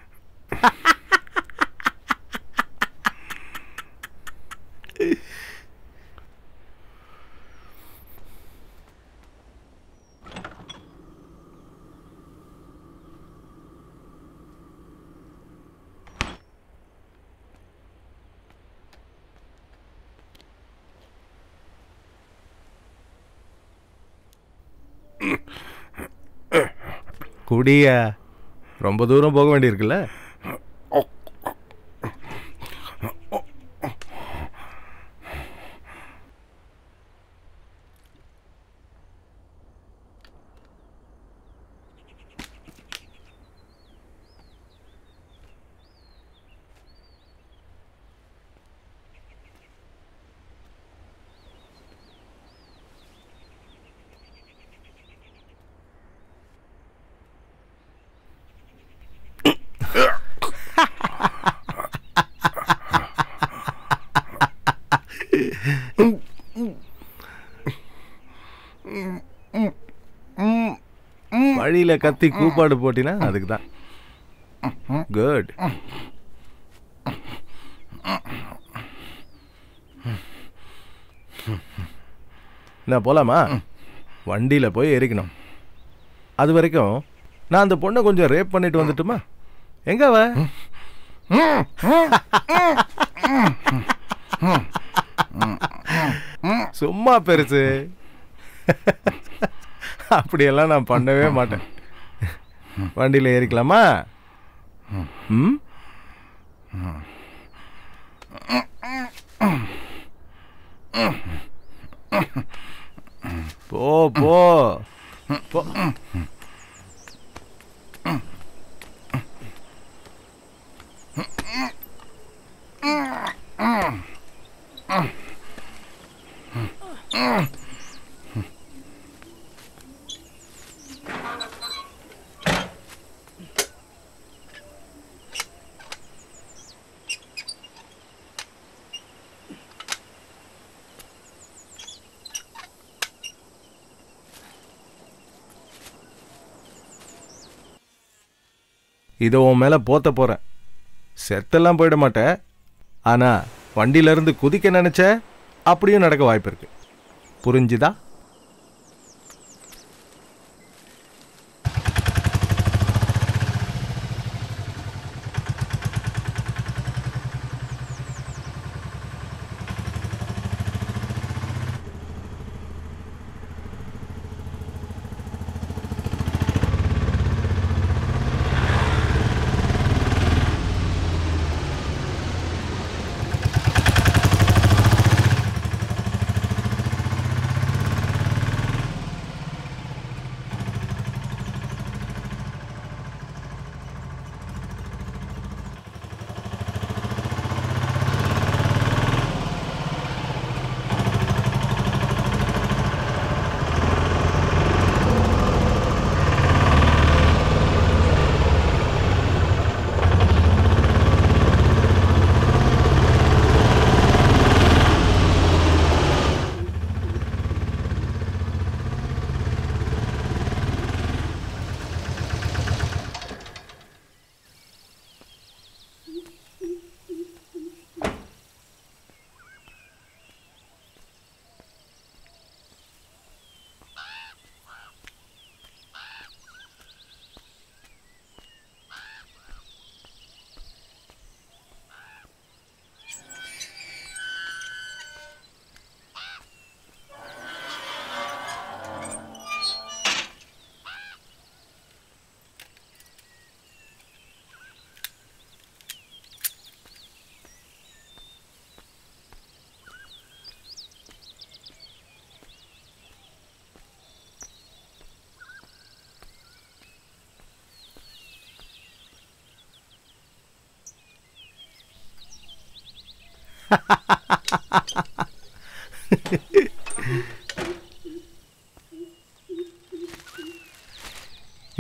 குடியா, ரொம்ப தூரம் போக வேண்டியிருக்குல்ல. வழியில கத்தி கூப்பாடு போட்டினா அதுக்கு தான். குட். நான் போலாமா? வண்டியில போய் ஏறிக்கணும். அது வரைக்கும் நான் அந்த பொண்ணை கொஞ்சம் ரேப் பண்ணிட்டு வந்துட்டுமா? எங்க அவ? சும்மா பெருசு. அப்படியெல்லாம் நான் பண்ணவே மாட்டேன். வண்டியில் ஏறிக்கலாமா? ம், போ போ போ. இதோ உன் மேலே போத்த போகிறேன். செத்தெல்லாம் போயிட மாட்டேன். ஆனால் வண்டியிலேருந்து குதிக்க நினச்ச அப்படியும் நடக்க வாய்ப்பு இருக்கு. புரிஞ்சுதா?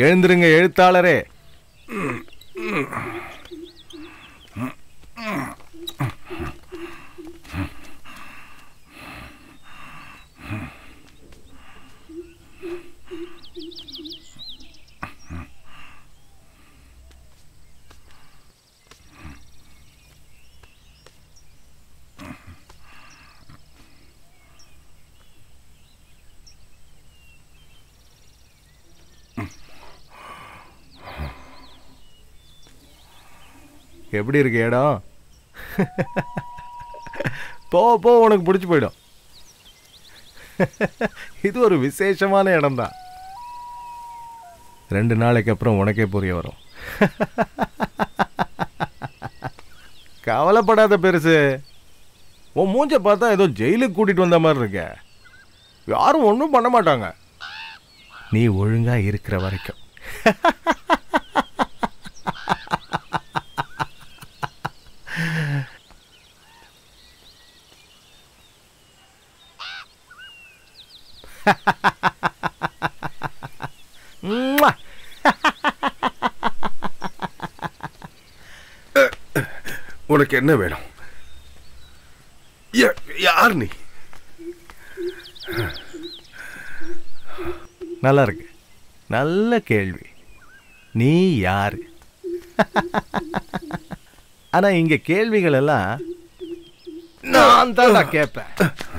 எழுந்துருங்க எழுத்தாளரே. எப்படி இருக்கு இடம்? போ போ உனக்கு பிடிச்சி போயிடும். இது ஒரு விசேஷமான இடம்தான். ரெண்டு நாளைக்கு அப்புறம் உனக்கே புரிய வரும். கவலைப்படாத பெருசு. உன் மூஞ்ச பார்த்தா ஏதோ ஜெயிலுக்கு கூட்டிட்டு வந்த மாதிரி இருக்க. யாரும் ஒன்றும் பண்ண மாட்டாங்க நீ ஒழுங்கா இருக்கிற வரைக்கும். உனக்கு என்ன வேணும்? யார் நீ? நல்லா இருக்கு. நல்ல கேள்வி. நீ யாரு? ஆனா இங்க கேள்விகள் எல்லாம் நான் தான் நான் கேட்பேன்.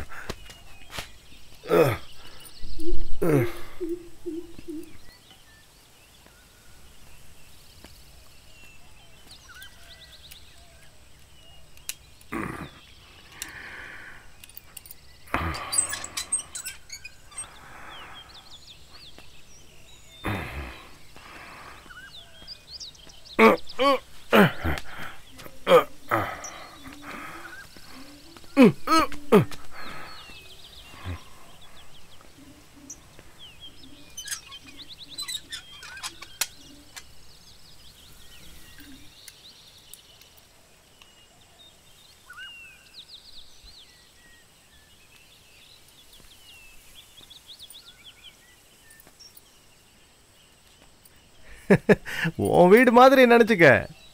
உன் வீடு மாதிரி நினைச்சுக்க.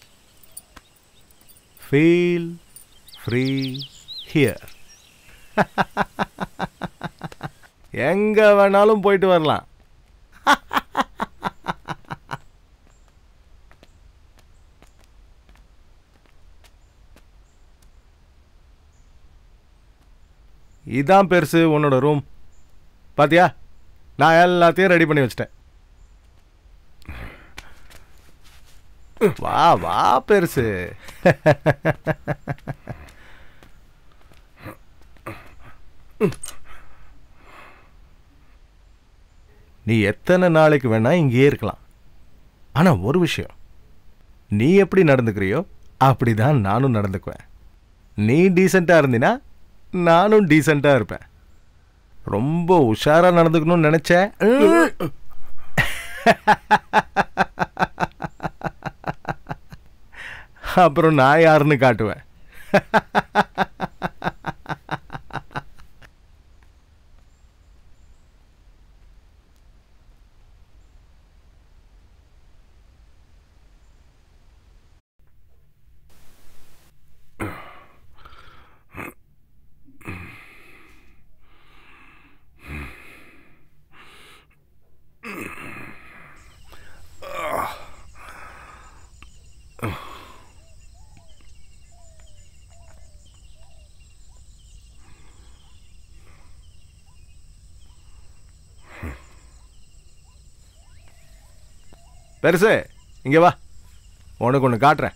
Feel free here. எங்க வேணாலும் போயிட்டு வரலாம். இதான் பெருசு உன்னோட ரூம். பாத்தியா, நான் எல்லாத்தையும் ரெடி பண்ணி வச்சிட்டேன். வா வா பெருசு. நீ எத்தனை நாளைக்கு வேணா இங்கேயே இருக்கலாம். ஆனா ஒரு விஷயம், நீ எப்படி நடந்துக்கிறியோ அப்படிதான் நானும் நடந்துக்குவேன். நீ டீசெண்டா இருந்தினா நானும் டீசெண்டா இருப்பேன். ரொம்ப உஷாரா நடந்துக்கணும்னு நினைச்ச அப்புறம் நான் யாருன்னு காட்டுவேன். பெருசு இங்க வா, உனக்கு ஒன்று காட்டுறேன்.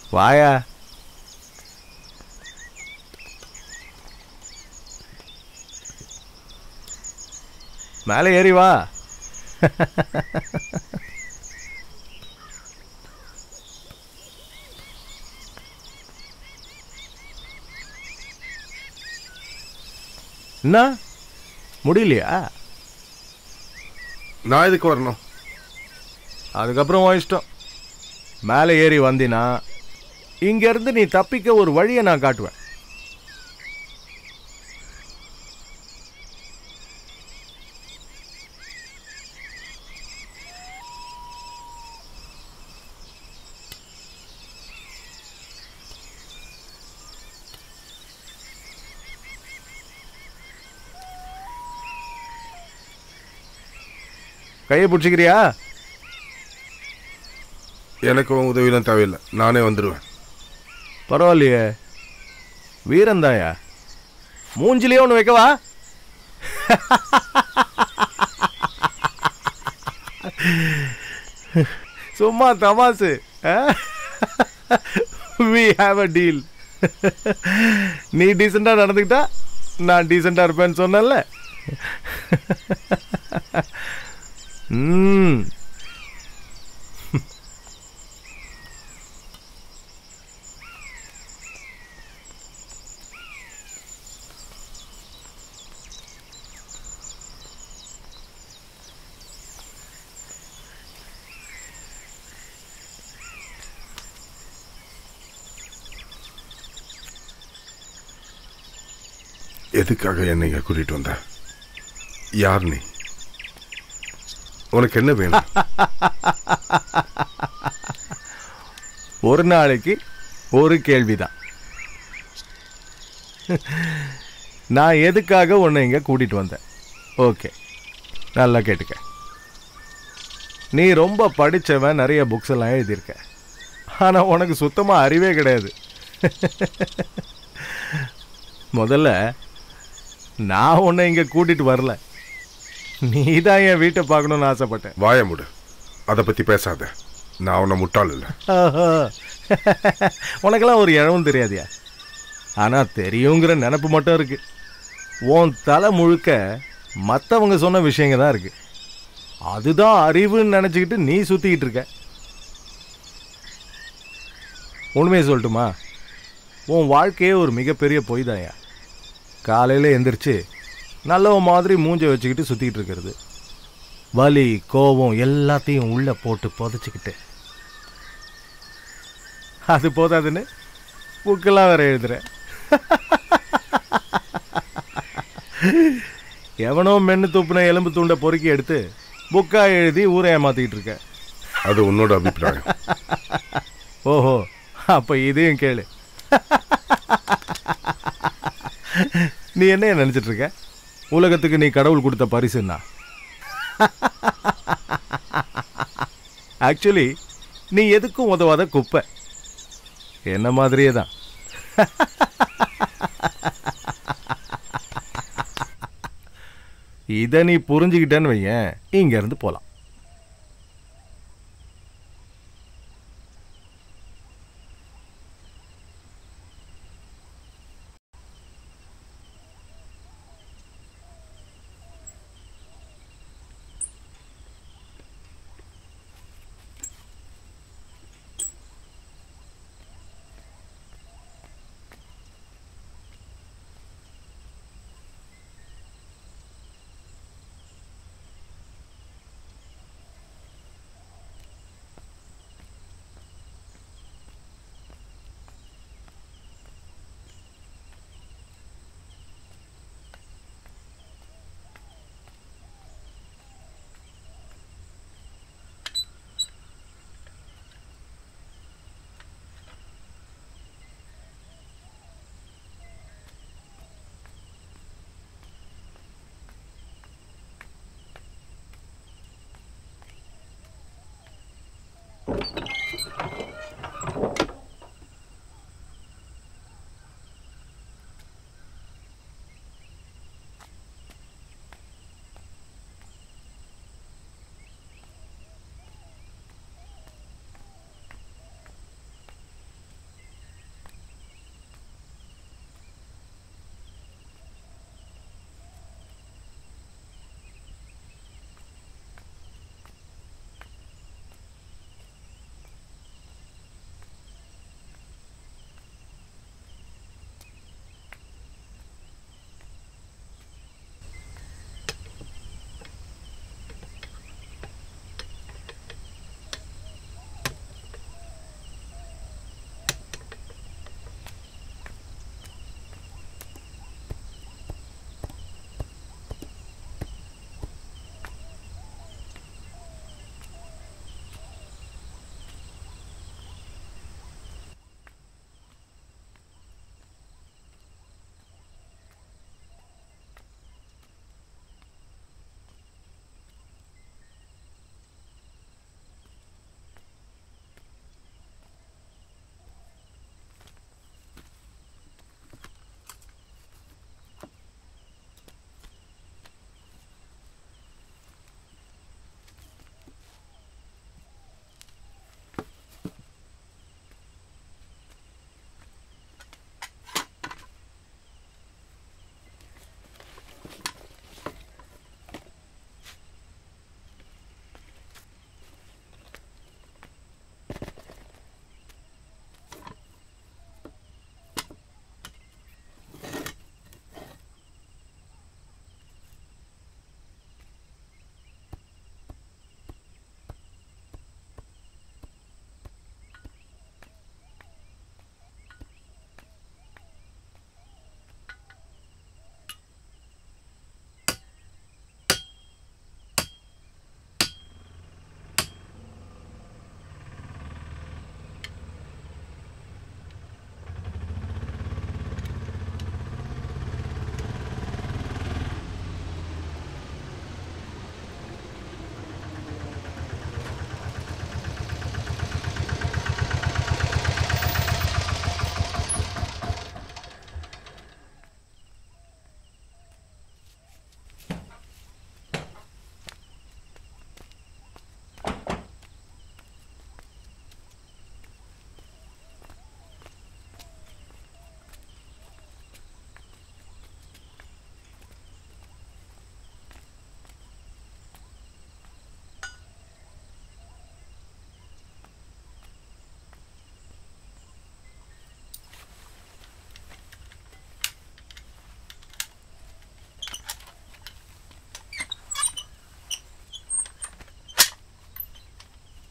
வாயா. மேலே ஏறி வா. என்ன முடியலையா? நான் எதுக்கு வரணும்? அதுக்கப்புறம் உன் இஷ்டம். மேலே ஏறி வந்தினா இங்கேருந்து நீ தப்பிக்க ஒரு வழியை நான் காட்டுவேன். கையை பிடிச்சிக்கிறியா? எனக்கு உன் உதவியெல்லாம் தேவையில்லை, நானே வந்துடுவேன். பரவாயில்லையே, வீரந்தாயா. மூஞ்சிலேயே ஒன்று வைக்கவா? சும்மா தமாசு. we have a deal. நீ டீசெண்டாக நடந்துக்கிட்டா நான் டீசெண்டாக இருப்பேன்னு சொன்னேன்ல. ம் எதுக்காக என்னை இங்க கூட்டிட்டு வந்த? யார் நீ? உனக்கு என்ன வேணும்? ஒரு நாளைக்கு ஒரு கேள்விதான். நான் எதுக்காக உன்னை இங்க கூட்டிட்டு வந்தேன்? ஓகே, நல்லா கேட்டுக்க. நீ ரொம்ப படிச்சவன், நிறைய புக்ஸ் எல்லாம் எழுதியிருக்க. ஆனா உனக்கு சுத்தமா அறிவே கிடையாது. முதல்ல நான் உன்னை இங்க கூட்டிட்டு வரல, நீ தான் என் வீட்டை பார்க்கணும்னு ஆசைப்பட்டேன். வாய முடு, அதை பத்தி பேசாத. நான் உன்னை முட்டாள் இல்லை. உனக்கெல்லாம் ஒரு இழவும் தெரியாதியா? ஆனா தெரியுங்கிற நினப்பு மட்டும் இருக்கு. உன் தலை முழுக்க மற்றவங்க சொன்ன விஷயங்க தான் இருக்கு. அதுதான் அறிவுன்னு நினச்சிக்கிட்டு நீ சுற்றிக்கிட்டு இருக்க. உண்மையை சொல்லட்டுமா? உன் வாழ்க்கையே ஒரு மிகப்பெரிய பொய் தான்யா. காலையில் எந்திரிச்சு நல்லவ மாதிரி மூஞ்சை வச்சுக்கிட்டு சுற்றிக்கிட்டு இருக்கிறது, வலி கோபம் எல்லாத்தையும் உள்ளே போட்டு புதைச்சிக்கிட்டு, அது போதாதுன்னு புக்கெல்லாம் வேற எழுதுற. எவனோ மென்னு துப்புன எலும்பு துண்டை பொறுக்கி எடுத்து புக்கா எழுதி ஊரை ஏமாத்திக்கிட்டு இருக்க. அது உன்னோட அபிப்பிராயம். ஓஹோ, அப்ப இதையும் கேளு. நீ என்ன நினைச்சிட்டு இருக்க? உலகத்துக்கு நீ கடவுள் கொடுத்த பரிசுன்னா? ஆக்சுவலி நீ எதுக்கும் உதவாத குப்பை. என்ன மாதிரியே தான். இதை நீ புரிஞ்சுக்கிட்டேன்னு வையேன், இங்க இருந்து போலாம்.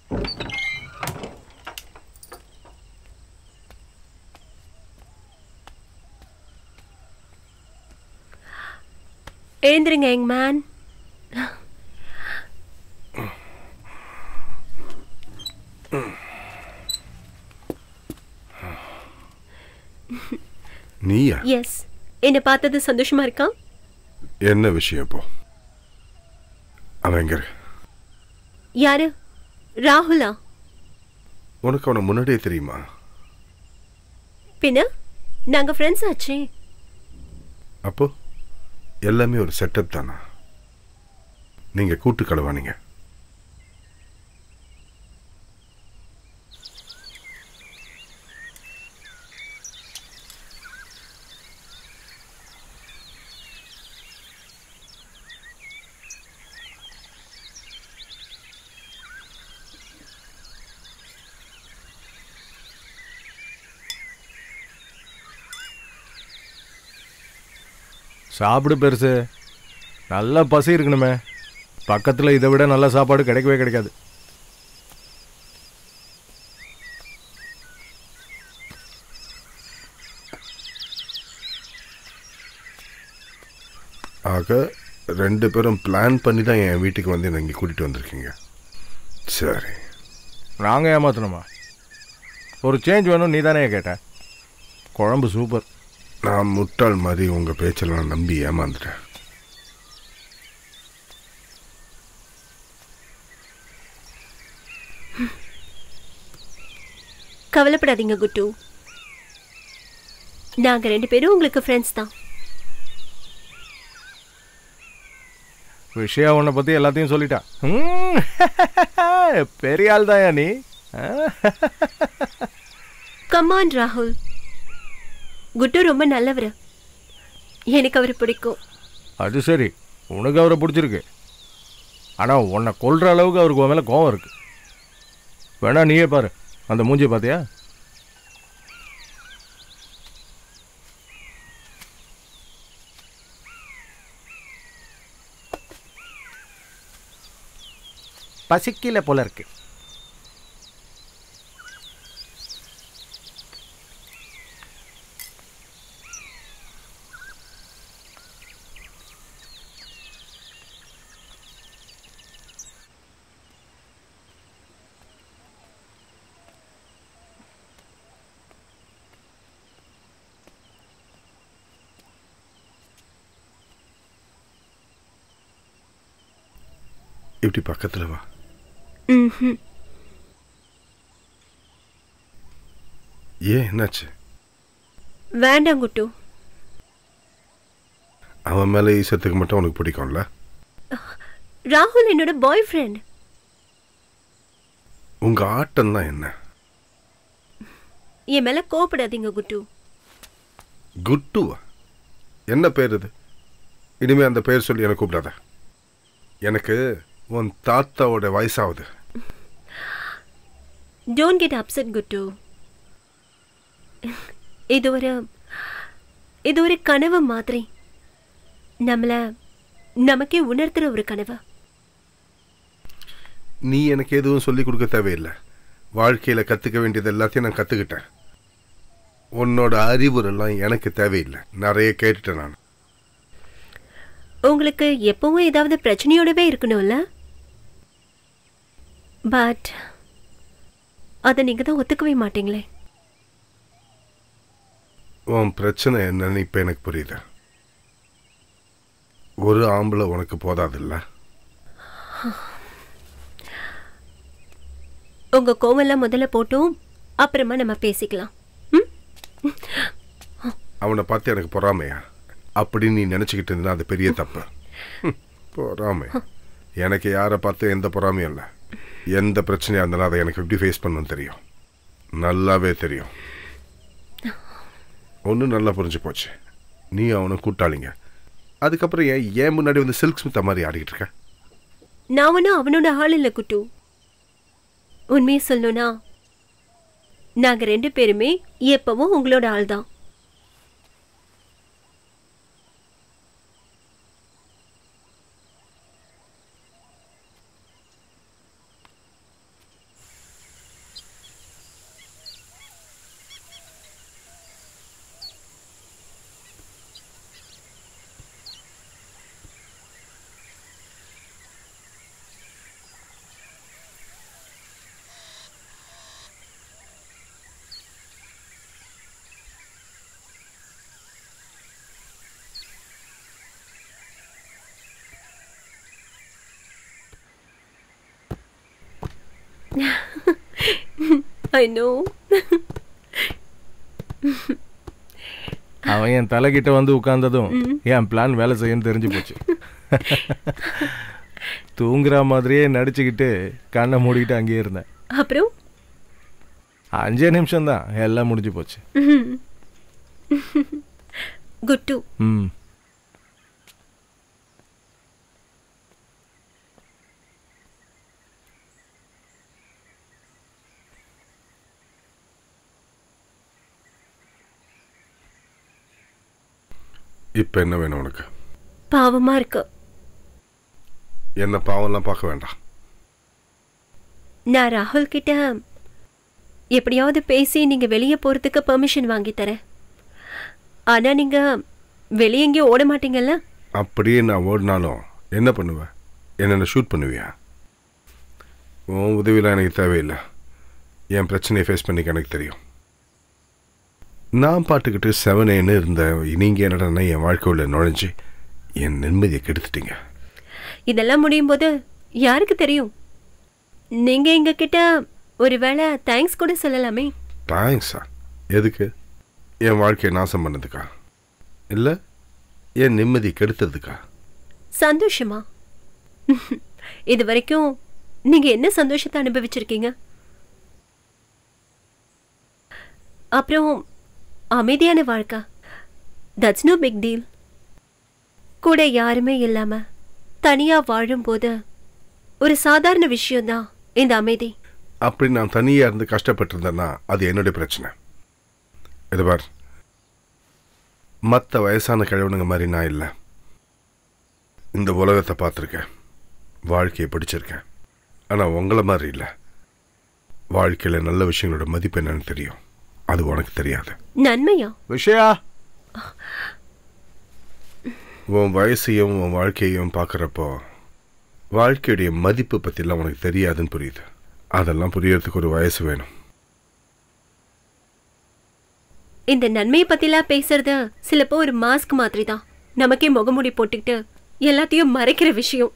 எழுந்திருங்க யங் மேன். நீயா? எஸ். என்னை பார்த்தது சந்தோஷமா இருக்கா? என்ன விஷயம் இப்போ? அவன் எங்க இருக்கு? யாரு? ராகுலா? உனக்கு அவனை முன்னாடியே தெரியுமா? பின்ன நாங்க ஃப்ரெண்ட்ஸ் ஆச்சே. அப்போ எல்லாமே ஒரு செட்டப் தானா? நீங்க கூட்டு களவானீங்க. சாப்பிடு பெருசு. நல்ல பசி இருக்கணுமே. பக்கத்தில் இதை விட நல்ல சாப்பாடு கிடைக்கவே கிடைக்காது. ஆக ரெண்டு பேரும் பிளான் பண்ணி தான் என் வீட்டுக்கு வந்து என்னை இங்கே கூட்டிகிட்டு வந்திருக்கீங்க. சரி. நாங்கள் ஏமாத்தணுமா? ஒரு சேஞ்ச் வேணும், நீ தானே கேட்ட. குழம்பு சூப்பர். நான் முட்டாள் மாதிரி உங்கள் பேச்செல்லாம் நம்பி ஏமாந்துட்டேன். கவலைப்படாதீங்க குட்டு. நாங்க ரெண்டு பேரும் உங்களுக்கு ஃப்ரெண்ட்ஸ் தான். விஷயம் உன்னை பற்றி எல்லாத்தையும் சொல்லிட்டா. பெரிய ஆள் தாயா நீ. கமான் ராகுல். குட்டு ரொம்ப நல்லவர். எனக்கு அவரை பிடிக்கும். அது சரி, உனக்கு அவரை பிடிச்சிருக்கு. ஆனால் உன்னை கொல்ற அளவுக்கு அவருக்கு உன் மேலே கோவம் இருக்கு. வேணா நீயே பாரு, அந்த மூஞ்சியை பார்த்தியா? பசிக்கல போல இருக்கு. இப்படி பக்கத்தில் வா. ஏன், என்னாச்சு? வேண்டாம் குட்டு. அவன் மேலே ஈசத்துக்கு மட்டும் உனக்கு பிடிக்கும்ல? ராகுல் என்னோட பாய் ஃப்ரெண்ட். உங்க ஆட்டம் தான் என்ன? என் மேல கோபப்படாதீங்க குட்டு. குட்டுவா? என்ன பேர் இது? இனிமே அந்த பேர் சொல்லி எனக்கு கூப்பிடாத. எனக்கு உன் தாத்தாவோட வயசாகுது. டோன்ட் கெட் அப்செட் குட்டு. இது ஒரு இது ஒரு கனவு மாதிரி. நம்மள நமக்கே உணர்த்துற ஒரு கனவு. நீ எனக்கு எதுவும் சொல்லி கொடுக்க தேவையில்லை. வாழ்க்கையில் கற்றுக்க வேண்டியது எல்லாத்தையும் நான் கற்றுக்கிட்டேன். உன்னோட அறிவுரெல்லாம் எனக்கு தேவையில்லை. நிறைய கேட்டுட்டேன் நான். உங்களுக்கு எப்பவும் ஏதாவது பிரச்சனையோடவே இருக்கணும்ல? பட் அதை நீங்க தான் ஒத்துக்கவே மாட்டீங்களே. உன் பிரச்சனை என்னன்னு இப்போ எனக்கு புரியுது. ஒரு ஆம்பளை உனக்கு போதாதில்ல? உங்க கோவெல்லாம் முதல்ல போட்டும் அப்புறமா நம்ம பேசிக்கலாம். அவனை பார்த்து எனக்கு பொறாமையா? அப்படின்னு நீ நினச்சிக்கிட்டு இருந்தா அது பெரிய தப்பு. பொறாமை? எனக்கு யாரை பார்த்து எந்த பொறாமையும் இல்லை. எந்த பிரச்சனையாக இருந்தாலும் அதை எனக்கு எப்படி ஃபேஸ் பண்ணணும்னு தெரியும். நல்லாவே தெரியும். ஒன்று நல்லா புரிஞ்சு போச்சு. நீ அவனை கூட்டாளிங்க. அதுக்கப்புறம் ஏன் ஏன் முன்னாடி வந்து சில்க் ஸ்மித்தா மாதிரி ஆடிக்கிட்டு இருக்க? நான் ஒன்றும் அவனோட ஆள் இல்லை குட்டு. உண்மையை சொல்லணும்னா நாங்க ரெண்டு பேருமே எப்பவும் உங்களோட ஆள் தான். I know. அவன் என் தலைகிட்ட வந்து உட்கார்ந்ததும் என் பிளான் வேலை செய்யன்னு தெரிஞ்சு போச்சு. தூங்குற மாதிரியே நடிச்சுக்கிட்டு கண்ணை மூடிக்கிட்டு அங்கேயே இருந்தேன். அப்புறம் அஞ்சே நிமிஷம் தான், எல்லாம் முடிஞ்சு போச்சு. Good to. ம் இப்ப என்ன வேணும் உனக்கு? பாவமா இருக்கு. என்ன பாவம்லாம் பார்க்க வேண்டாம். நான் ராகுல் கிட்ட எப்படியாவது பேசி நீங்க வெளியே போறதுக்கு பெர்மிஷன் வாங்கி தரேன். ஆனா நீங்க வெளியே எங்கேயும் ஓட மாட்டீங்கல்ல? அப்படியே நான் ஓடினாலும் என்ன பண்ணுவேன்? என்னென்ன ஷூட் பண்ணுவியா? உன் உதவியெலாம் எனக்கு தேவையில்லை. என் பிரச்சனையை ஃபேஸ் பண்ணிக்க எனக்கு தெரியும். நான் பாட்டுக்கிட்டு செவனேன்னு இருந்தேன். நீங்கள் என்னடா என் வாழ்க்கையுள்ள நுழைஞ்சு என் நிம்மதியை கெடுத்துட்டீங்க. இதெல்லாம் முடியும் போது யாருக்கு தெரியும்? நீங்க எங்க கிட்ட ஒரு வேளை தேங்க்ஸ் கூட சொல்லலாமே. தேங்க்ஸா? எதுக்கு? என் வாழ்க்கையை நாசம் பண்ணதுக்கா? இல்லை என் நிம்மதி கெடுத்ததுக்கா? சந்தோஷமா? இது வரைக்கும் நீங்க என்ன சந்தோஷத்தை அனுபவிச்சிருக்கீங்க? அப்புறம் அமைதியான வாழ்க்கை, தட்ஸ் நோ பிக் டீல். கூட யாருமே இல்லாம தனியா வாழும்போது ஒரு சாதாரண விஷயம்தான் இந்த அமைதி. அப்படி நான் தனியாக இருந்து கஷ்டப்பட்டிருந்தேன்னா அது என்னுடைய பிரச்சனை. இது பார், மற்ற வயசான கிழவனுங்க மாதிரி நான் இல்லை. இந்த உலகத்தை பார்த்துருக்கேன், வாழ்க்கையை படிச்சிருக்கேன். ஆனால் உங்களை மாதிரி இல்லை. வாழ்க்கையில் நல்ல விஷயங்களோட மதிப்பு என்னன்னு தெரியும். அது உனக்கு தெரியாது. நன்மையா? விஷயா, உன் வயசையும் உன் வாழ்க்கையையும் பார்க்குறப்போ வாழ்க்கையுடைய மதிப்பு பற்றிலாம் உனக்கு தெரியாதுன்னு புரியுது. அதெல்லாம் புரியறதுக்கு ஒரு வயசு வேணும். இந்த நன்மையை பத்திலாம் பேசுறது சிலப்போ ஒரு மாஸ்க் மாதிரி தான். நமக்கே முகமூடி போட்டுக்கிட்டு எல்லாத்தையும் மறைக்கிற விஷயம்.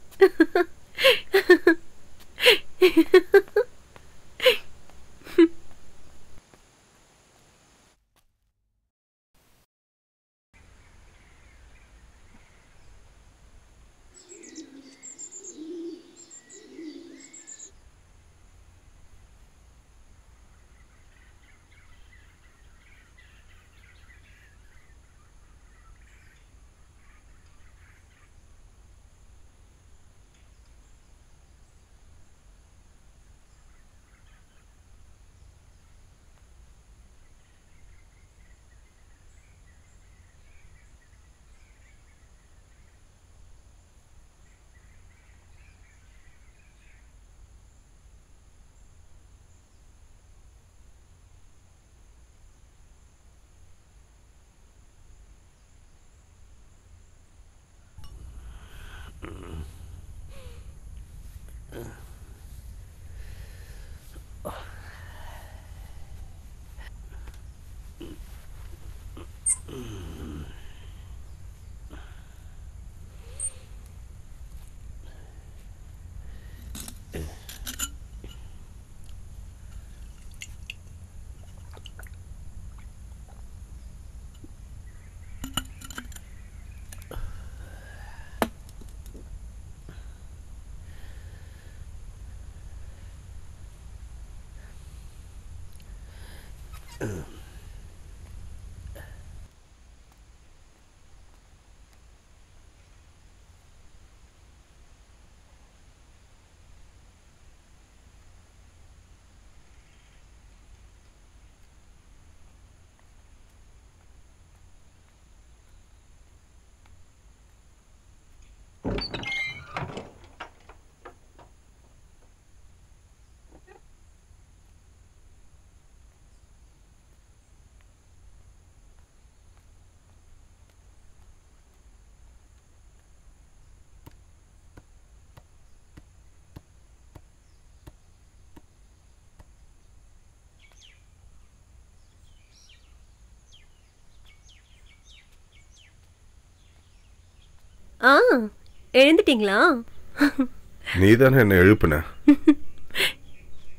ஆ, எழுந்துட்டீங்களா? நீ தானே என்னை எழுப்புன.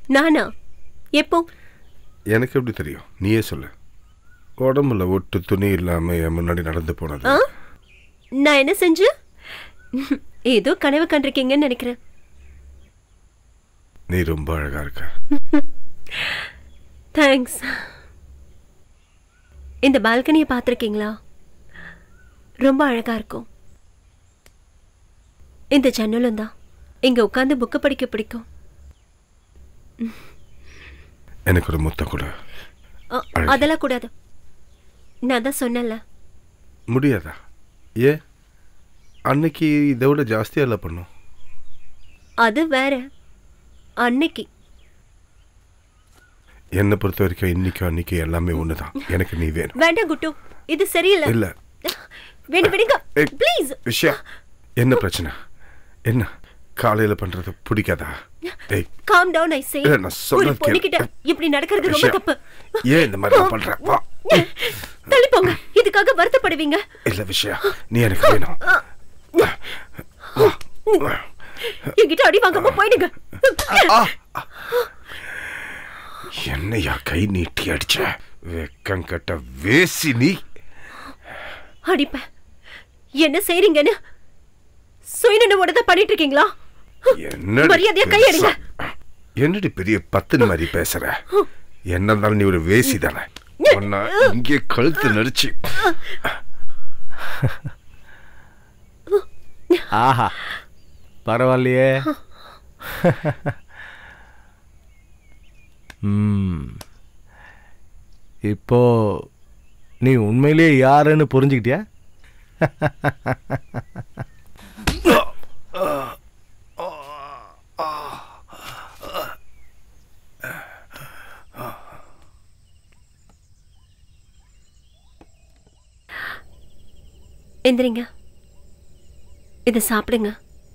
நானா? எப்போ? எனக்கு எப்படி தெரியும்? நீயே சொல்லு. உடம்புல ஒட்டு துணி இல்லாம என் முன்னாடி நடந்து போனது. ஆ? நான் என்ன செஞ்சேன்? ஏதோ கனவு கண்டிருக்கீங்கன்னு நினைக்கிறேன். நீ ரொம்ப அழகா இருக்க. தேங்க்ஸ். இந்த பால்கனியை பார்த்துருக்கீங்களா? ரொம்ப அழகா இருக்கும். இந்த ஜன்னலும் தான். இங்க உட்காந்து புக்கு படிக்க பிடிக்கும். எனக்கு ஒரு முத்தம் கூட. அதெல்லாம் கூடாது. நான் தான் சொன்னல. முடியாதா? ஏ, அன்னைக்கு இதை விட ஜாஸ்தியா இல்லை பண்ணும். அது வேற. அன்னைக்கு என்னை பொறுத்த வரைக்கும் இன்னைக்கு அன்னைக்கு எல்லாமே ஒண்ணுதான். எனக்கு நீ வேணும். வேண்டாம் குட்டு, இது சரியில்லை. இல்ல, வேணும் விடுங்க ப்ளீஸ். விஷயம் என்ன? பிரச்சனை என்ன? காலையில பண்றது பிடிக்காதா? ஏய், காம் டவுன். ஐ சே. நான் சொல்றது கேளு. பொண்ணுகிட்ட இப்படி நடக்கிறது ரொம்ப தப்பு. ஏன் இந்த மாதிரி பண்ற? வா, தள்ளி போங்க. இதுக்காக வருத்தப்படுவீங்க. இல்ல விஷயம், நீ எனக்கு வேணும். என்கிட்ட அடி வாங்காம போயிடுங்க. என்னையா கை நீட்டி அடிச்ச? வெக்கங்கட்ட வேசி நீ. அடிப்பேன். என்ன செய்றீங்கன்னு சுயநனவோட தான் பண்ணிட்டு இருக்கீங்களா? மரியாதையா கை எடுங்க. என்னடி பெரிய பத்து மாதிரி பேசுற? என்ன இருந்தாலும் நீ ஒரு வேசி தானே. இங்கே கழுத்து நடிச்சு. ஆஹா, பரவாயில்லையே. ம், இப்போ நீ உண்மையிலேயே யாருன்னு புரிஞ்சுக்கிட்டியா? எந்திரிங்க, இதை சாப்பிடுங்க.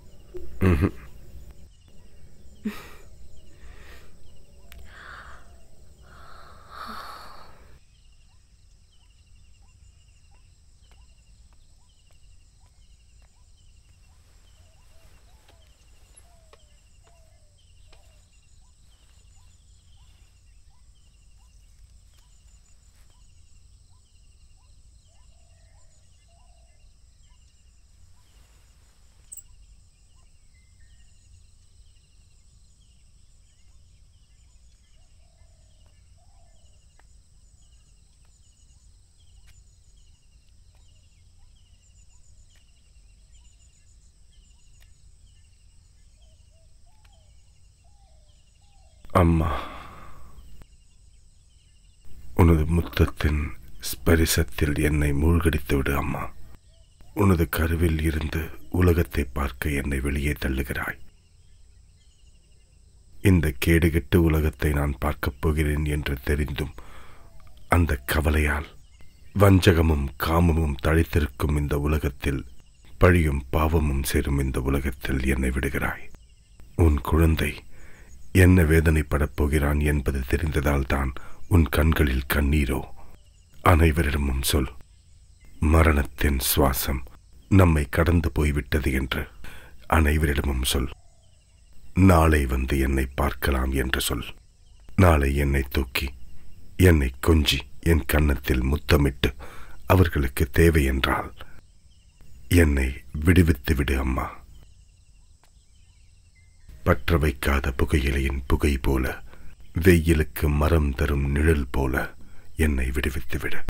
அம்மா, உனது முத்தத்தின் ஸ்பரிசத்தில் என்னை மூழ்கடித்து விடு அம்மா. உனது கருவில் இருந்து உலகத்தை பார்க்க என்னை வெளியே தள்ளுகிறாய். இந்த கேடுகெட்டு உலகத்தை நான் பார்க்கப் போகிறேன் என்று தெரிந்தும் அந்த கவலையால் வஞ்சகமும் காமமும் தழைத்திருக்கும் இந்த உலகத்தில், பழியும் பாவமும் சேரும் இந்த உலகத்தில் என்னை விடுகிறாய். உன் குழந்தை என்ன வேதனைப்படப் போகிறான் என்பது தெரிந்ததால் தான் உன் கண்களில் கண்ணீரோ? அனைவரிடமும் சொல், மரணத்தின் சுவாசம் நம்மை கடந்து போய்விட்டது என்று. அனைவரிடமும் சொல், நாளை வந்து என்னை பார்க்கலாம் என்று சொல். நாளை என்னை தூக்கி, என்னை கொஞ்சி, என் கன்னத்தில் முத்தமிட்டு அவர்களுக்கு தேவை என்றால் என்னை விடுவித்து விடு அம்மா. பற்ற வைக்காத புகையிலையின் புகை போல, வெயிலுக்கு மரம் தரும் நிழல் போல என்னை விடுவித்துவிடு.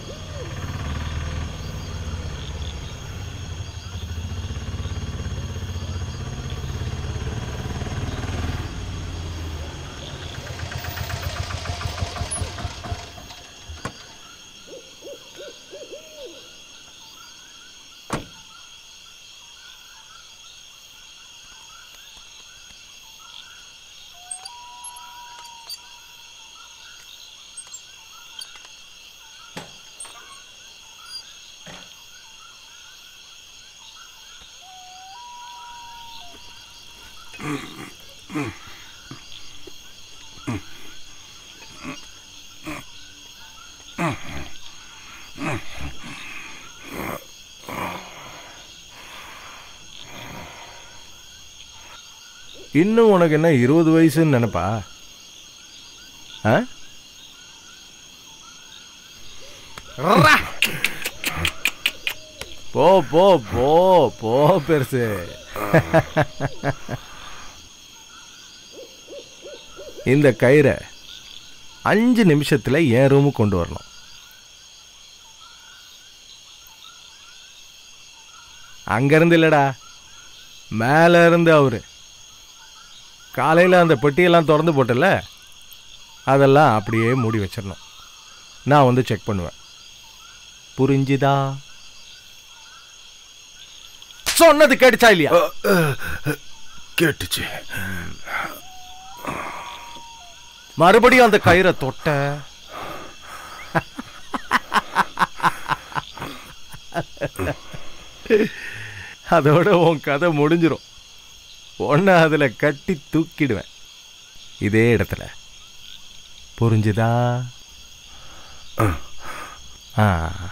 இன்னும் உனக்கு என்ன இருபது வயசுன்னு நினைப்பா? போ போ போ போ பெருசு. இந்த கயிறை அஞ்சு நிமிஷத்துல என் ரூமுக்கு கொண்டு வரணும். அங்கிருந்து இல்லடா, மேல இருந்து. அவரு காலையில் அந்த பெட்டியெல்லாம் திறந்து போட்டல, அதெல்லாம் அப்படியே மூடி வச்சிடணும். நான் வந்து செக் பண்ணுவேன். புரிஞ்சுதா? சொன்னது கேட்டுச்சா இல்லையா? கேட்டுச்சு. மறுபடியும் அந்த கயிறை தொட்ட அதோட உன் கதை முடிஞ்சிடும். ஒன்ன அதுல கட்டி தூக்கிடுவேன், இதே இடத்துல. புரிஞ்சுதா? ஆ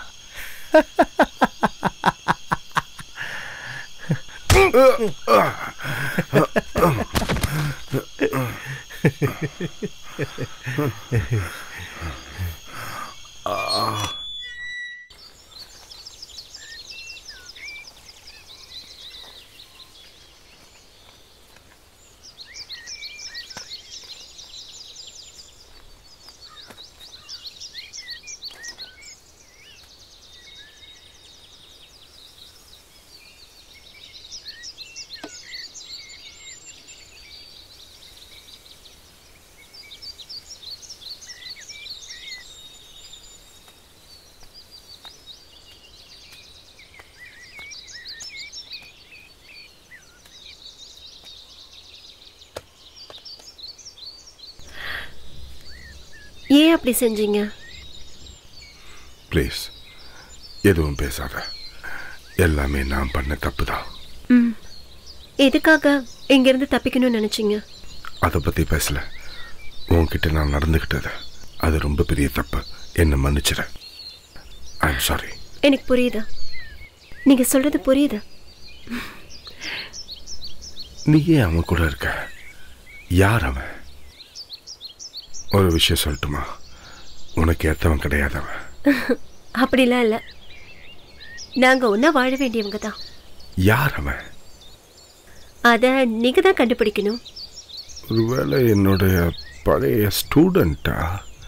ஏன் அப்படி செஞ்சீங்க? ப்ளீஸ் எதுவும் பேசாத. எல்லாமே நான் பண்ண தப்பு தான். ம் எதுக்காக இங்கிருந்து தப்பிக்கணும்னு நினைச்சீங்க? அதை பற்றி பேசல. உன்கிட்ட நான் நடந்துக்கிட்டது அது ரொம்ப பெரிய தப்பு. என்னை மன்னிச்சிட. I am sorry. எனக்கு புரியுது, நீங்க சொல்றது புரியுது. நீயே அவன் கூட இருக்க. யார் அவன்? ஒரு விஷயம் சொல்லட்டுமா? உனக்கு ஏற்றவன் கிடையாதவன். அப்படிலாம் இல்லை, நாங்க ஒன்னா வாழ வேண்டியவங்க தான். யார் அவன்? அத நீங்க தான் கண்டுபிடிக்கணும். ஒருவேளை என்னுடைய பழைய ஸ்டூடெண்டா?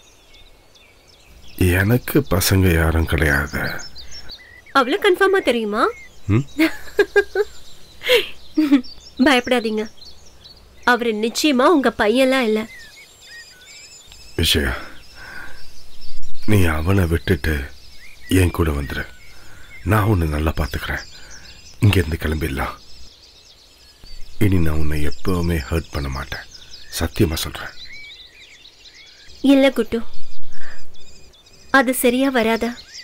எனக்கு பசங்க யாரும் கிடையாது. அவ்வளவு கன்ஃபார்மா தெரியுமா? பயப்படாதீங்க, அவரு நிச்சயமா உங்க பையன்லாம் இல்ல. விஷயா, நீ அவனை விட்டுட்டு என் கூட வந்துரு. நான் உன்னை நல்லா பார்த்துக்கிறேன். இங்கேருந்து கிளம்பிடலாம். இனி நான் உன்னை எப்பவுமே ஹர்ட் பண்ண மாட்டேன். சத்தியமா சொல்றேன். இல்ல குட்டு, அது சரியா வராத.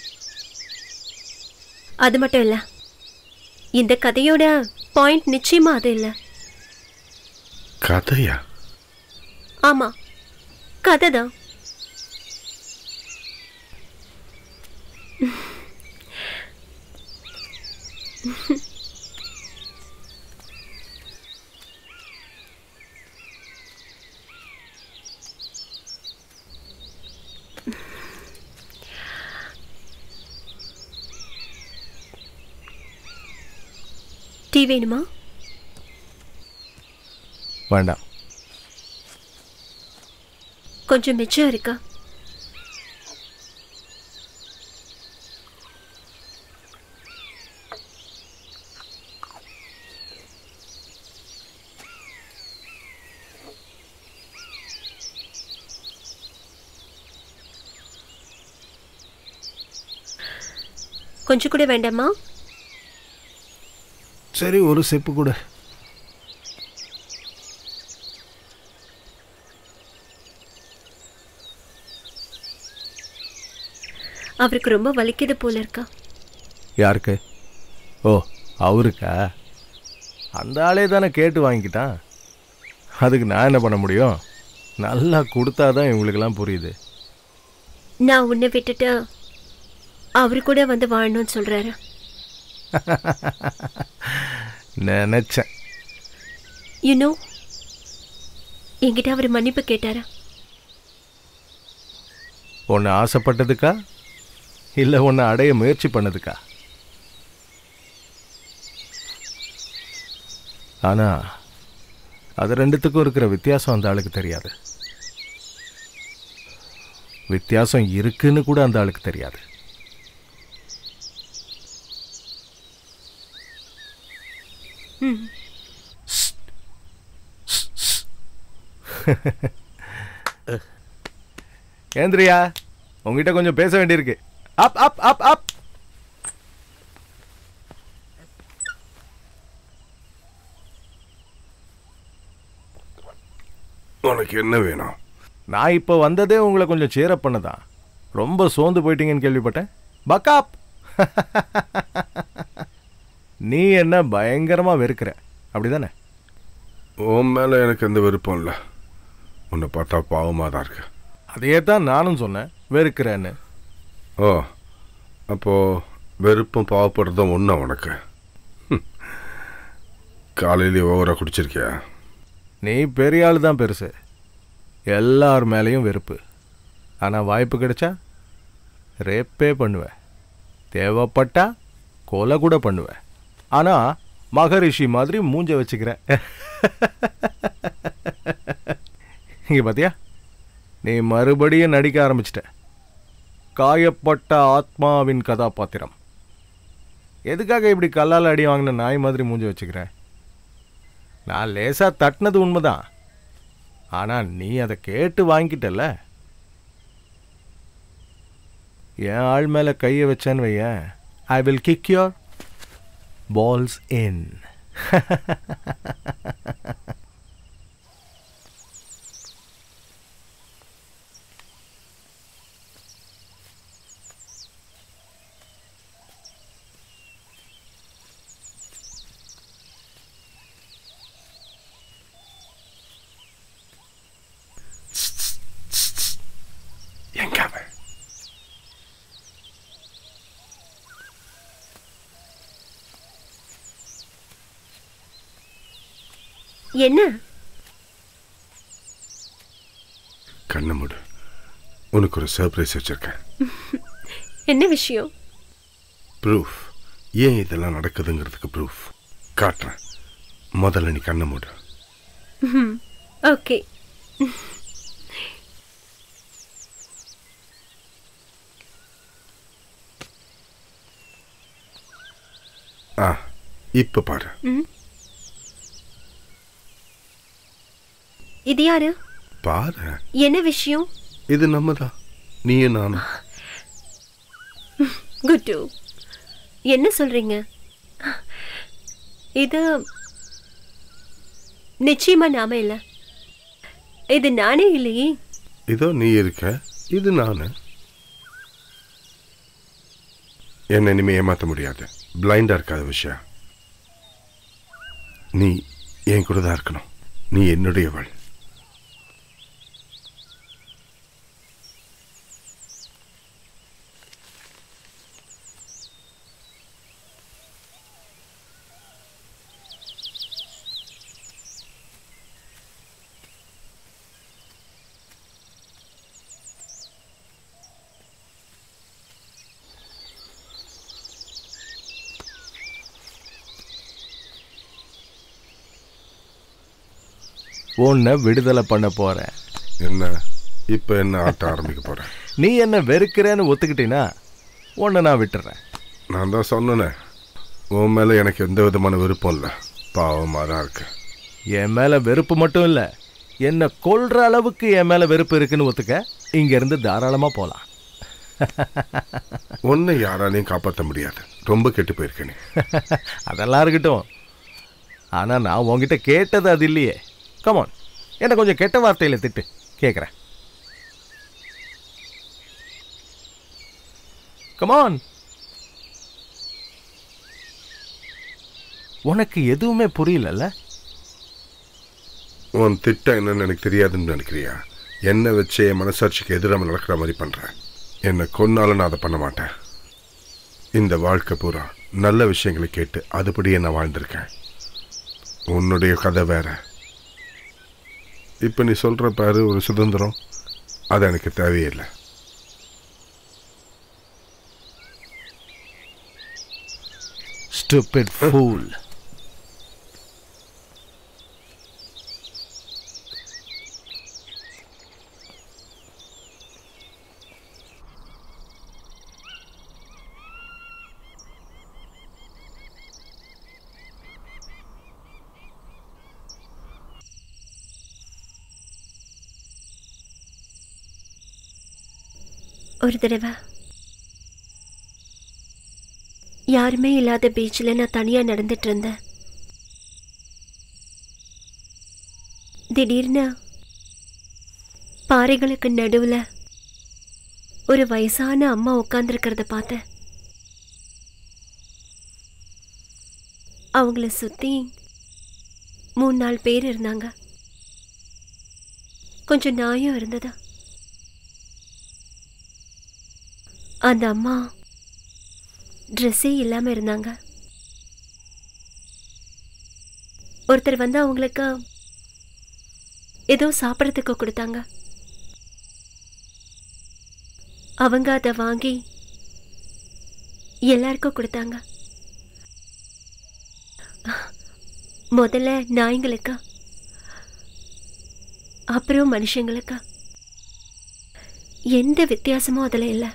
அது மட்டும் இல்ல, இந்த கதையோட பாயிண்ட் நிச்சயமா அது இல்ல. கதையா? ஆமா, கதை தான். டீ வேணுமா? வேண்டாம். கொஞ்சம் மிச்சம் இருக்கா? கொஞ்சம் கூட வேண்டாமா? சரி, ஒரு செப்பு கூட. அவருக்கு ரொம்ப வலிக்குது போல இருக்கா? யாருக்கு? ஓ, அவருக்கா? அந்த ஆளே தானே கேட்டு வாங்கிக்கிட்டான். அதுக்கு நான் என்ன பண்ண முடியும்? நல்லா கொடுத்தாதான் இவங்களுக்கெல்லாம் புரியுது. நான் உன்னை விட்டுட்டு அவரு கூட வந்து வாழணும்னு சொல்றாரு. நினைச்சேன். யூனோ, என்கிட்ட அவர் மன்னிப்பு கேட்டாரா? உன்னை ஆசைப்பட்டதுக்கா இல்லை உன்னை அடைய முயற்சி பண்ணதுக்கா? ஆனா அது ரெண்டுத்துக்கும் இருக்கிற வித்தியாசம் அந்த ஆளுக்கு தெரியாது. வித்தியாசம் இருக்குன்னு கூட அந்த ஆளுக்கு தெரியாது. ஏந்திரியா, உங்ககிட்ட கொஞ்சம் பேச வேண்டியிருக்கு. அப் அப் அப் அப். உனக்கு என்ன வேணும்? நான் இப்போ வந்ததே உங்களை கொஞ்சம் சேரப் பண்ணதான். ரொம்ப சோர்ந்து போயிட்டீங்கன்னு கேள்விப்பட்டேன். பக்காப். நீ என்ன பயங்கரமாக வெறுக்கிற, அப்படிதானே? உன் மேலே எனக்கு எந்த விருப்பம் இல்லை. உன்னை பார்த்தா பாவமாக தான் இருக்கு. அதையே தான் நானும் சொன்னேன், வெறுக்கிறேன்னு. ஓ, அப்போது வெறுப்பும் பாவப்படுறதும் ஒன்றா உனக்கு? காலையிலேயே ஓவராக குடிச்சிருக்கியா? நீ பெரிய ஆள் தான் பெருசு. எல்லார் மேலேயும் வெறுப்பு. ஆனால் வாய்ப்பு கிடைச்சா ரேப்பே பண்ணுவேன், தேவைப்பட்டா கொலை கூட பண்ணுவேன். ஆனால் மகரிஷி மாதிரி மூஞ்ச வச்சுக்கிறேன். இங்கே பார்த்தியா, நீ மறுபடியும் நடிக்க ஆரம்பிச்சிட்ட. காயப்பட்ட ஆத்மாவின் கதாபாத்திரம். எதுக்காக இப்படி கல்லால் அடி வாங்கின நாய் மாதிரி மூஞ்ச வச்சுக்கிறேன்? நான் லேசாக தட்டினது உண்மைதான், ஆனால் நீ அதை கேட்டு வாங்கிட்டல. என் ஆள் மேலே கையை வச்சேன்னு வையேன், I will kick your balls in. என்ன? கண்ணை மூடு, உனக்கு ஒரு சர்ப்ரைஸ் வச்சிருக்கேன். என்ன விஷயம்? ப்ரூஃப். ஏன் இதெல்லாம் நடக்குதுங்கிறதுக்கு ப்ரூஃப் காட்டுறேன். முதல்ல நீ கண்ணை மூடு. ஓகே. ஆ, இப்போ பாரு. இது யாரு? பாரு. என்ன விஷயம்? இது நம்ம தான், நீயும் நானும். குட்டு, என்ன சொல்றீங்க? இது நிச்சயமா நாம இல்ல. இது நானே இல்லையே. இதோ நீ இருக்க, இது நானு. என்ன இனிமே ஏமாற்ற முடியாது. பிளைண்டா இருக்காத விஷயம். நீ என் கூட தான் இருக்கணும். நீ என்னுடையவள். உன்னை விடுதலை பண்ண போறேன். என்ன இப்போ என்ன ஆட்ட ஆரம்பிக்க போறேன்? நீ என்ன வெறுக்கிறேன்னு ஒத்துக்கிட்டீன்னா உன்னை நான் விட்டுறேன். நான் தான் சொன்னேனே, உன் மேலே எனக்கு எந்த விதமான விருப்பம் இல்லை. பாவமாக தான் இருக்கு. என் மேலே வெறுப்பு மட்டும் இல்லை, என்னை கொல்ற அளவுக்கு என் மேலே வெறுப்பு இருக்குன்னு ஒத்துக்க இங்கேருந்து தாராளமாக போகலாம். உன்னை யாராலையும் காப்பாற்ற முடியாது. ரொம்ப கெட்டு போயிருக்கேனே. அதெல்லாம் இருக்கட்டும். ஆனால் நான் உங்ககிட்ட கேட்டது அது இல்லையே. கமான், என்ன கொஞ்சம் கெட்ட வார்த்தையில் திட்டு கேட்குறேன். கமான். உனக்கு எதுவுமே புரியலல்ல? உன் திட்டம் என்னன்னு எனக்கு தெரியாதுன்னு நினைக்கிறியா? என்னை வச்சு என் மனசாட்சிக்கு எதிராக நடக்கிற மாதிரி பண்ணுறேன். என்னை கொன்னாலும் நான் அதை பண்ண மாட்டேன். இந்த வாழ்க்கை பூரா நல்ல விஷயங்களை கேட்டு அதுபடியே நான் வாழ்ந்திருக்கேன். உன்னுடைய கதை வேற. இப்போ நீ சொல்கிற பாரு ஒரு சுதந்திரம், அது எனக்கு தேவையில்லை. Stupid fool. ஒரு தடவை யாருமே இல்லாத பீச்சில் நான் தனியாக நடந்துட்டு இருந்தேன். திடீர்னு பாறைகளுக்கு நடுவில் ஒரு வயசான அம்மா உட்கார்ந்துருக்கிறத பார்த்தேன். அவங்கள சுற்றி மூணு நாலு பேர் இருந்தாங்க. கொஞ்சம் நாயம் இருந்ததா. அந்த அம்மா ட்ரெஸ்ஸே இல்லாமல் இருந்தாங்க. ஒருத்தர் வந்து அவங்களுக்கு ஏதோ சாப்பிட்றதுக்கு கொடுத்தாங்க. அவங்க அதை வாங்கி எல்லாருக்கும் கொடுத்தாங்க. முதல்ல நாய்ங்களுக்கு, அப்புறம் மனுஷங்களுக்கு. எந்த வித்தியாசமும் அதில் இல்லை.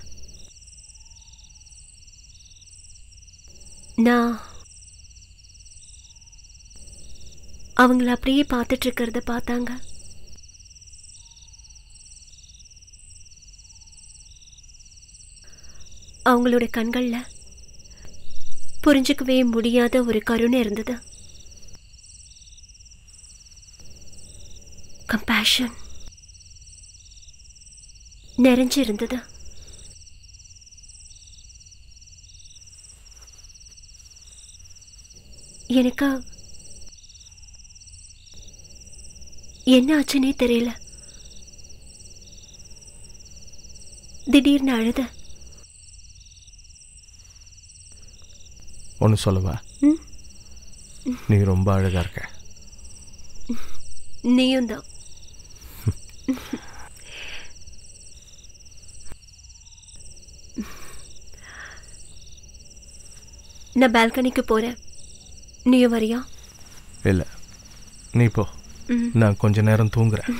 நான் அவங்கள அப்படியே பார்த்துட்டு இருக்கிறத பார்த்தாங்க. அவங்களோட கண்கள்ல புரிஞ்சுக்கவே முடியாத ஒரு கருணை இருந்தது. கம்பேஷன் நிறைஞ்சிருந்தது. எனக்கு என்ன ஆச்சுன்னே தெரியல. திடீர்னு அழுத. ஒன்று சொல்லவா? நீ ரொம்ப அழகா இருக்க. நீயும் தான். நான் பால்கனிக்கு போறேன். நீயும் வரியா? இல்லை, நீ போ. நான் கொஞ்ச நேரம் தூங்குறேன்.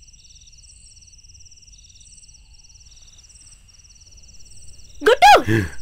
குட்டு